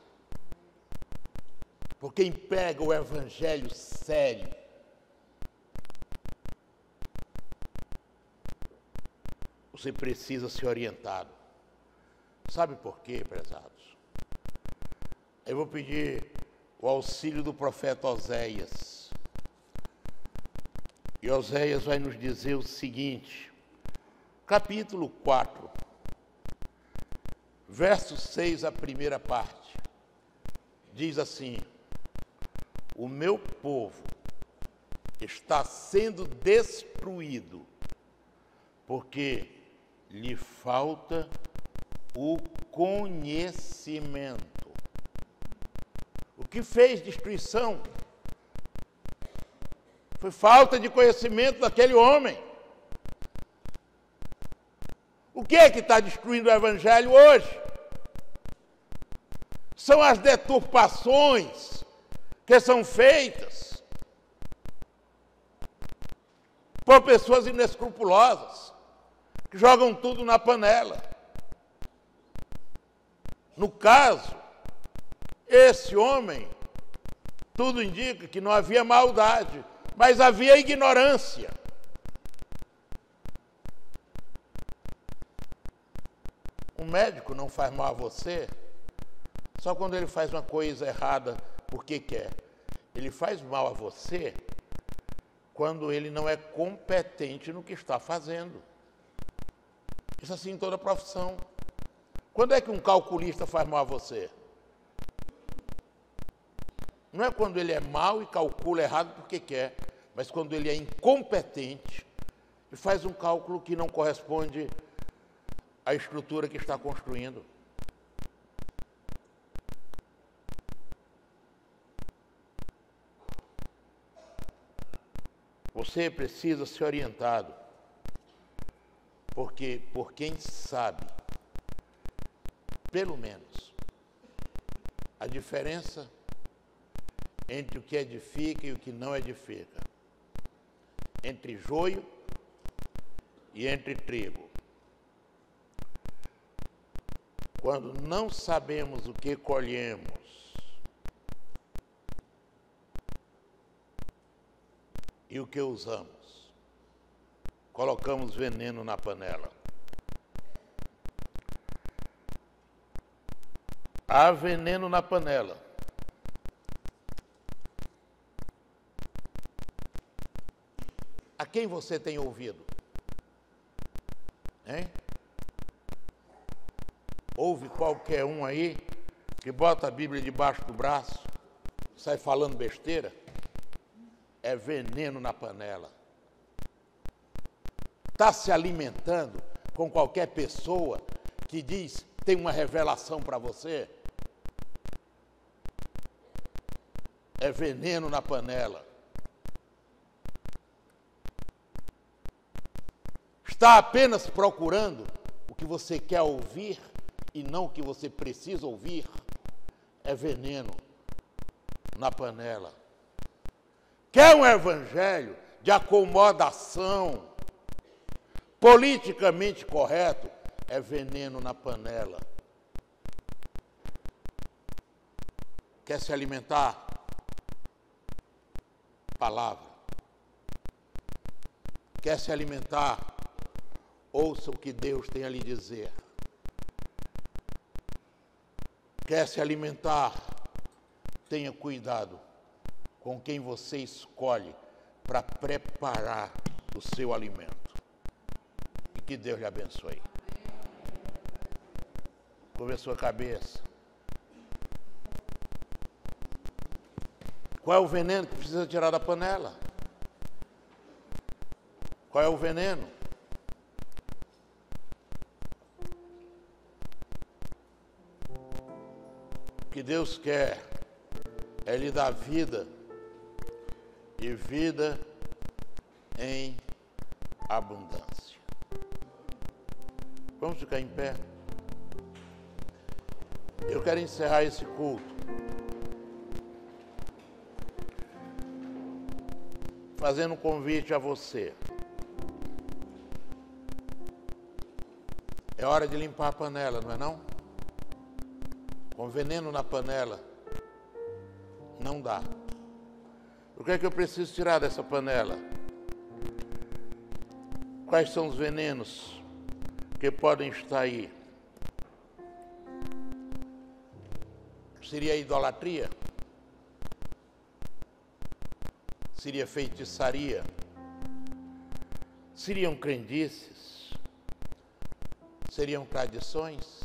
Por quem pega o evangelho sério. Você precisa ser orientado. Sabe por quê, prezados? Eu vou pedir o auxílio do profeta Oséias. E Oséias vai nos dizer o seguinte, capítulo 4, verso 6, a primeira parte, diz assim: o meu povo está sendo destruído porque lhe falta o conhecimento. O que fez destruição foi falta de conhecimento daquele homem. O que é que está destruindo o evangelho hoje? São as deturpações que são feitas por pessoas inescrupulosas, que jogam tudo na panela. No caso, esse homem, tudo indica que não havia maldade, mas havia ignorância. Um médico não faz mal a você só quando ele faz uma coisa errada porque quer. Ele faz mal a você quando ele não é competente no que está fazendo. Isso assim em toda profissão. Quando é que um calculista faz mal a você? Não é quando ele é mau e calcula errado porque quer, mas quando ele é incompetente e faz um cálculo que não corresponde à estrutura que está construindo. Você precisa ser orientado, porque por quem sabe, pelo menos, a diferença entre o que edifica e o que não edifica, entre joio e entre trigo. Quando não sabemos o que colhemos, e o que usamos, colocamos veneno na panela. Há veneno na panela. A quem você tem ouvido? Hein? Ouve qualquer um aí que bota a Bíblia debaixo do braço, sai falando besteira? É veneno na panela. Está se alimentando com qualquer pessoa que diz, tem uma revelação para você? É veneno na panela. Está apenas procurando o que você quer ouvir e não o que você precisa ouvir? É veneno na panela. Quer um evangelho de acomodação, politicamente correto? É veneno na panela. Quer se alimentar? Palavra. Quer se alimentar? Ouça o que Deus tem a lhe dizer. Quer se alimentar? Tenha cuidado com quem você escolhe para preparar o seu alimento. E que Deus lhe abençoe. Curva a sua cabeça. Qual é o veneno que precisa tirar da panela? Qual é o veneno? O que Deus quer é lhe dar vida, e vida em abundância. Vamos ficar em pé. Eu quero encerrar esse culto fazendo um convite a você. É hora de limpar a panela, não é não? Com veneno na panela, não dá. O que é que eu preciso tirar dessa panela? Quais são os venenos que podem estar aí? Seria a idolatria? Seria feitiçaria? Seriam crendices? Seriam tradições?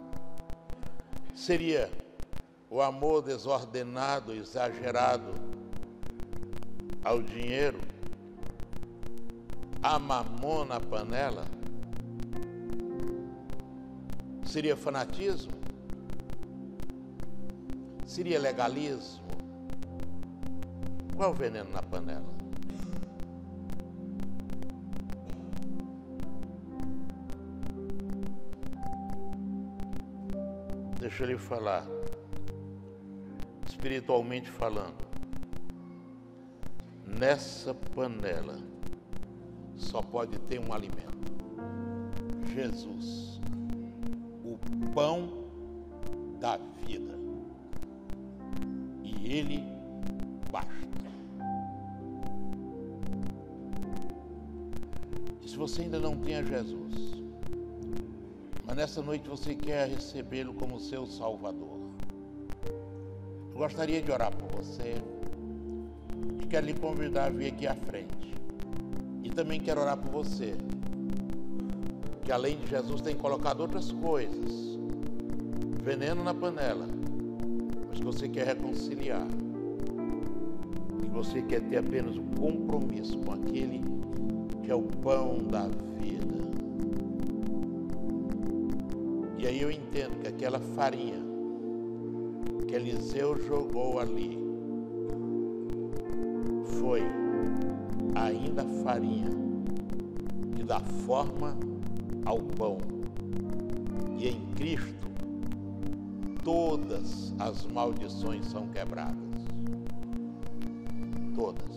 Seria o amor desordenado, exagerado ao dinheiro? A mamona na panela? Seria fanatismo? Seria legalismo? Qual é o veneno na panela? Deixa eu lhe falar, espiritualmente falando. nessa panela só pode ter um alimento: Jesus, o pão da vida. E Ele basta. E se você ainda não tem a Jesus, mas nessa noite você quer recebê-lo como seu Salvador, eu gostaria de orar por você e quero lhe convidar a vir aqui à frente. E também quero orar por você, que além de Jesus tem colocado outras coisas, veneno na panela, mas que você quer reconciliar, e você quer ter apenas um compromisso com aquele que é o pão da vida. E aí eu entendo que aquela farinha que Eliseu jogou ali foi ainda farinha que dá forma ao pão. E em Cristo todas as maldições são quebradas. Todas.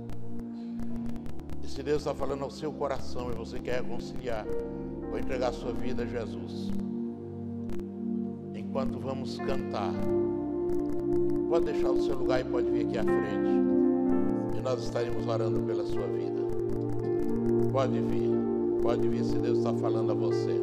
E se Deus está falando ao seu coração e você quer reconciliar, ou entregar a sua vida a Jesus, enquanto vamos cantar, pode deixar o seu lugar e pode vir aqui à frente. E nós estaremos orando pela sua vida. Pode vir se Deus está falando a você.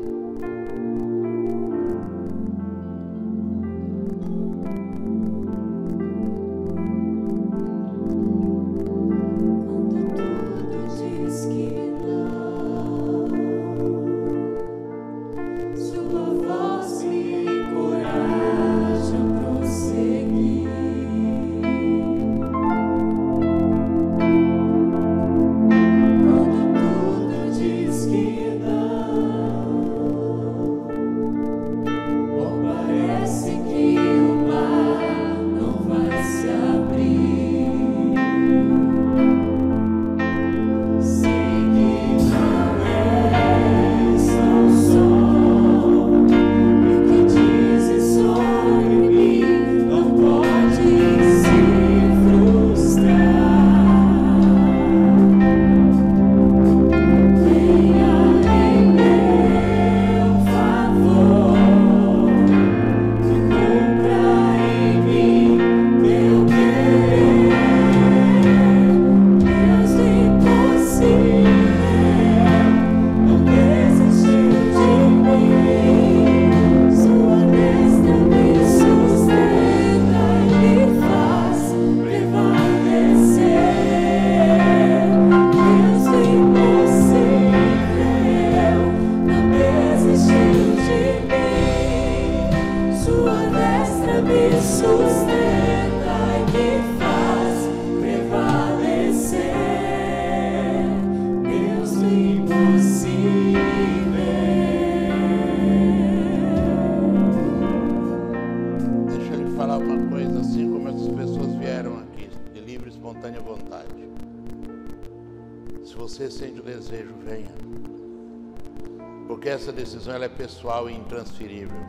Essa decisão ela é pessoal e intransferível.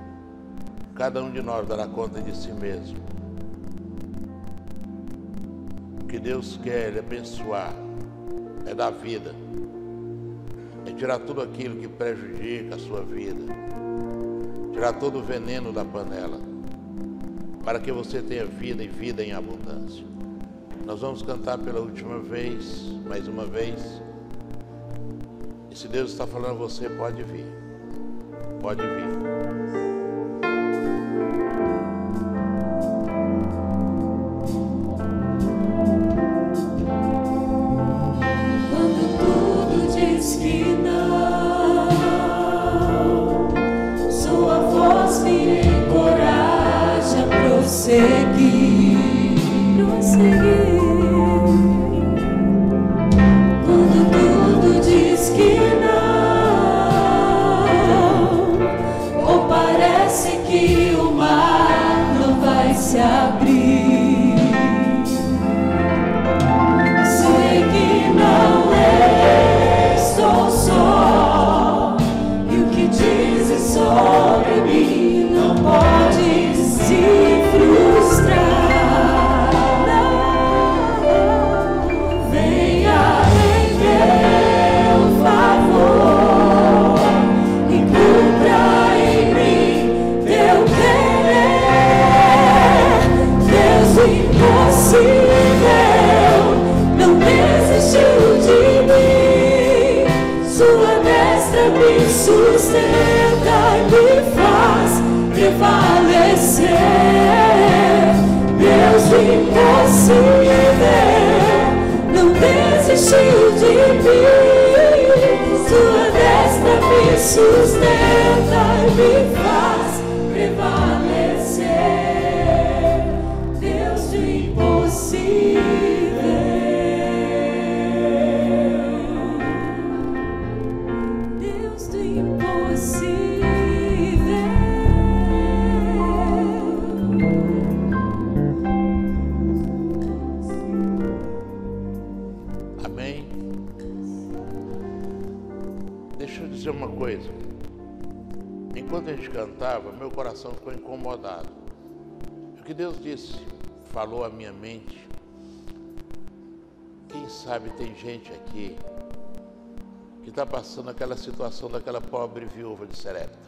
Cada um de nós dará conta de si mesmo. O que Deus quer é abençoar, é dar vida, é tirar tudo aquilo que prejudica a sua vida, tirar todo o veneno da panela, para que você tenha vida e vida em abundância. Nós vamos cantar pela última vez, mais uma vez. E se Deus está falando a você, pode vir. Pode vir. Quando tudo diz que não, sua voz me encoraja a prosseguir. Quando tudo diz que não, ou parece que o mar não vai se abrir, sei que não estou só, e o que dizes sobre mim não pode se frustrar. sustenta e me faz prevalecer. Deus do impossível não desistiu de mim. Sua destra me sustenta e me faz prevalecer. Deus do impossível. Deus do impossível. Amém? Deixa eu dizer uma coisa. Enquanto a gente cantava, meu coração ficou incomodado. O que Deus disse, falou à minha mente. Quem sabe tem gente aqui que está passando aquela situação daquela pobre viúva de Sarepta.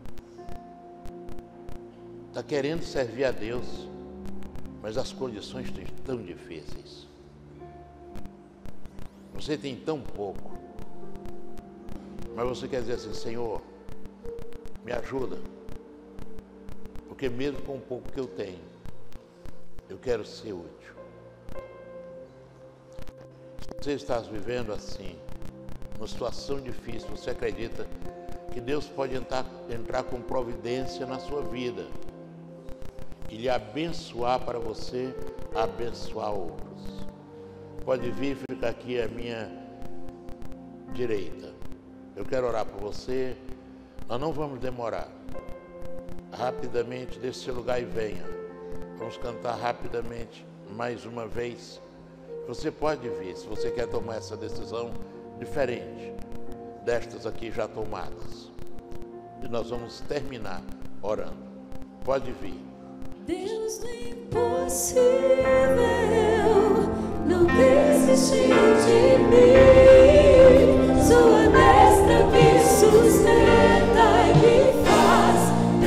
Está querendo servir a Deus, mas as condições estão tão difíceis. Você tem tão pouco, mas você quer dizer assim: Senhor, me ajuda, porque mesmo com o pouco que eu tenho, eu quero ser útil. Se você está vivendo assim, numa situação difícil, você acredita que Deus pode entrar com providência na sua vida e lhe abençoar para você abençoar outros. Pode vir e ficar aqui à minha direita. Eu quero orar por você. Nós não vamos demorar. Rapidamente, desse seu lugar e venha. Vamos cantar rapidamente mais uma vez. Você pode vir, se você quer tomar essa decisão diferente destas aqui já tomadas. E nós vamos terminar orando. Pode vir. Deus do impossível não desistiu de mim. Sua destra me sustenta e me faz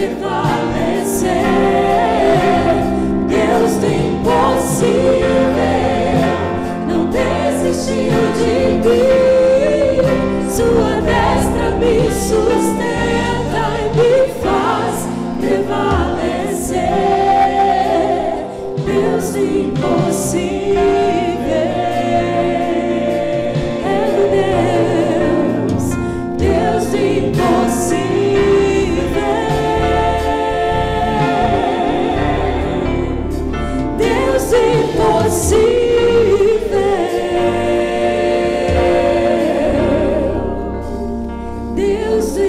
prevalecer. Deus do impossível não desistiu de mim. Sua destra me sustenta e me faz prevalecer. Deus do impossível. Deus do impossível. Deus do impossível. Deus do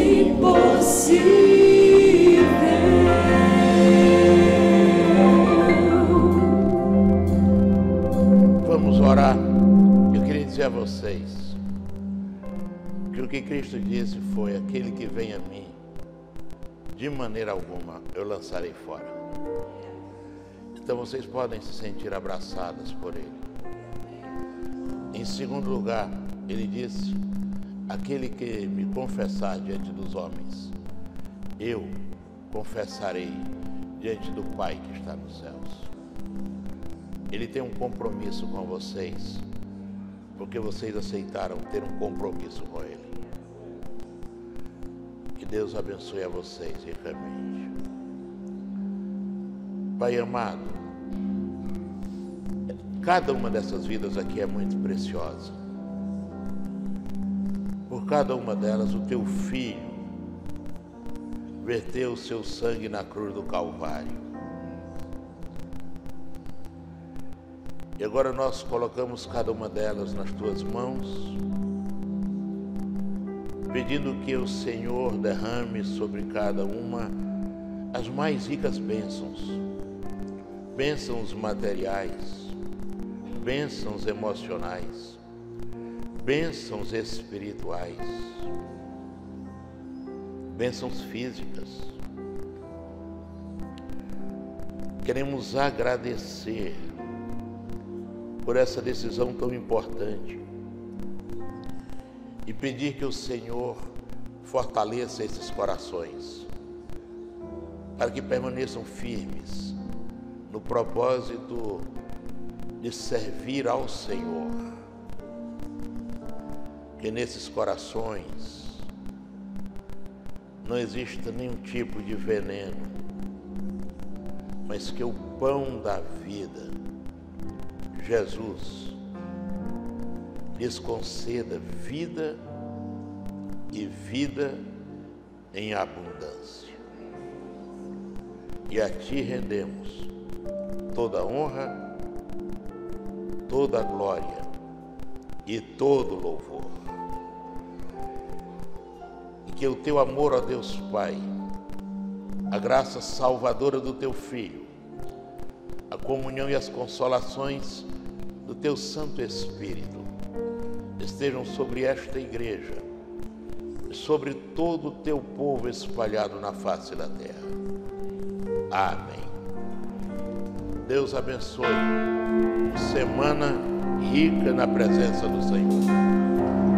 impossível. Vamos orar. Eu queria dizer a vocês que o que Cristo disse foi: aquele que vem a mim, de maneira alguma eu lançarei fora. Então vocês podem se sentir abraçadas por Ele. Em segundo lugar, Ele disse: aquele que me confessar diante dos homens, eu confessarei diante do Pai que está nos céus. Ele tem um compromisso com vocês, porque vocês aceitaram ter um compromisso com Ele. Que Deus abençoe a vocês ricamente. Pai amado, cada uma dessas vidas aqui é muito preciosa. Por cada uma delas, o teu Filho verteu o seu sangue na cruz do Calvário. E agora nós colocamos cada uma delas nas tuas mãos, pedindo que o Senhor derrame sobre cada uma as mais ricas bênçãos, bênçãos materiais, bênçãos emocionais, bênçãos espirituais, bênçãos físicas. Queremos agradecer por essa decisão tão importante e pedir que o Senhor fortaleça esses corações para que permaneçam firmes no propósito de servir ao Senhor. Que nesses corações não exista nenhum tipo de veneno, mas que o pão da vida, Jesus, lhes conceda vida e vida em abundância. E a Ti rendemos toda a honra, toda a glória e todo o louvor. E que o Teu amor, ó Deus Pai, a graça salvadora do Teu Filho, a comunhão e as consolações do Teu Santo Espírito estejam sobre esta igreja e sobre todo o Teu povo espalhado na face da terra. Amém. Deus abençoe. Semana rica na presença do Senhor.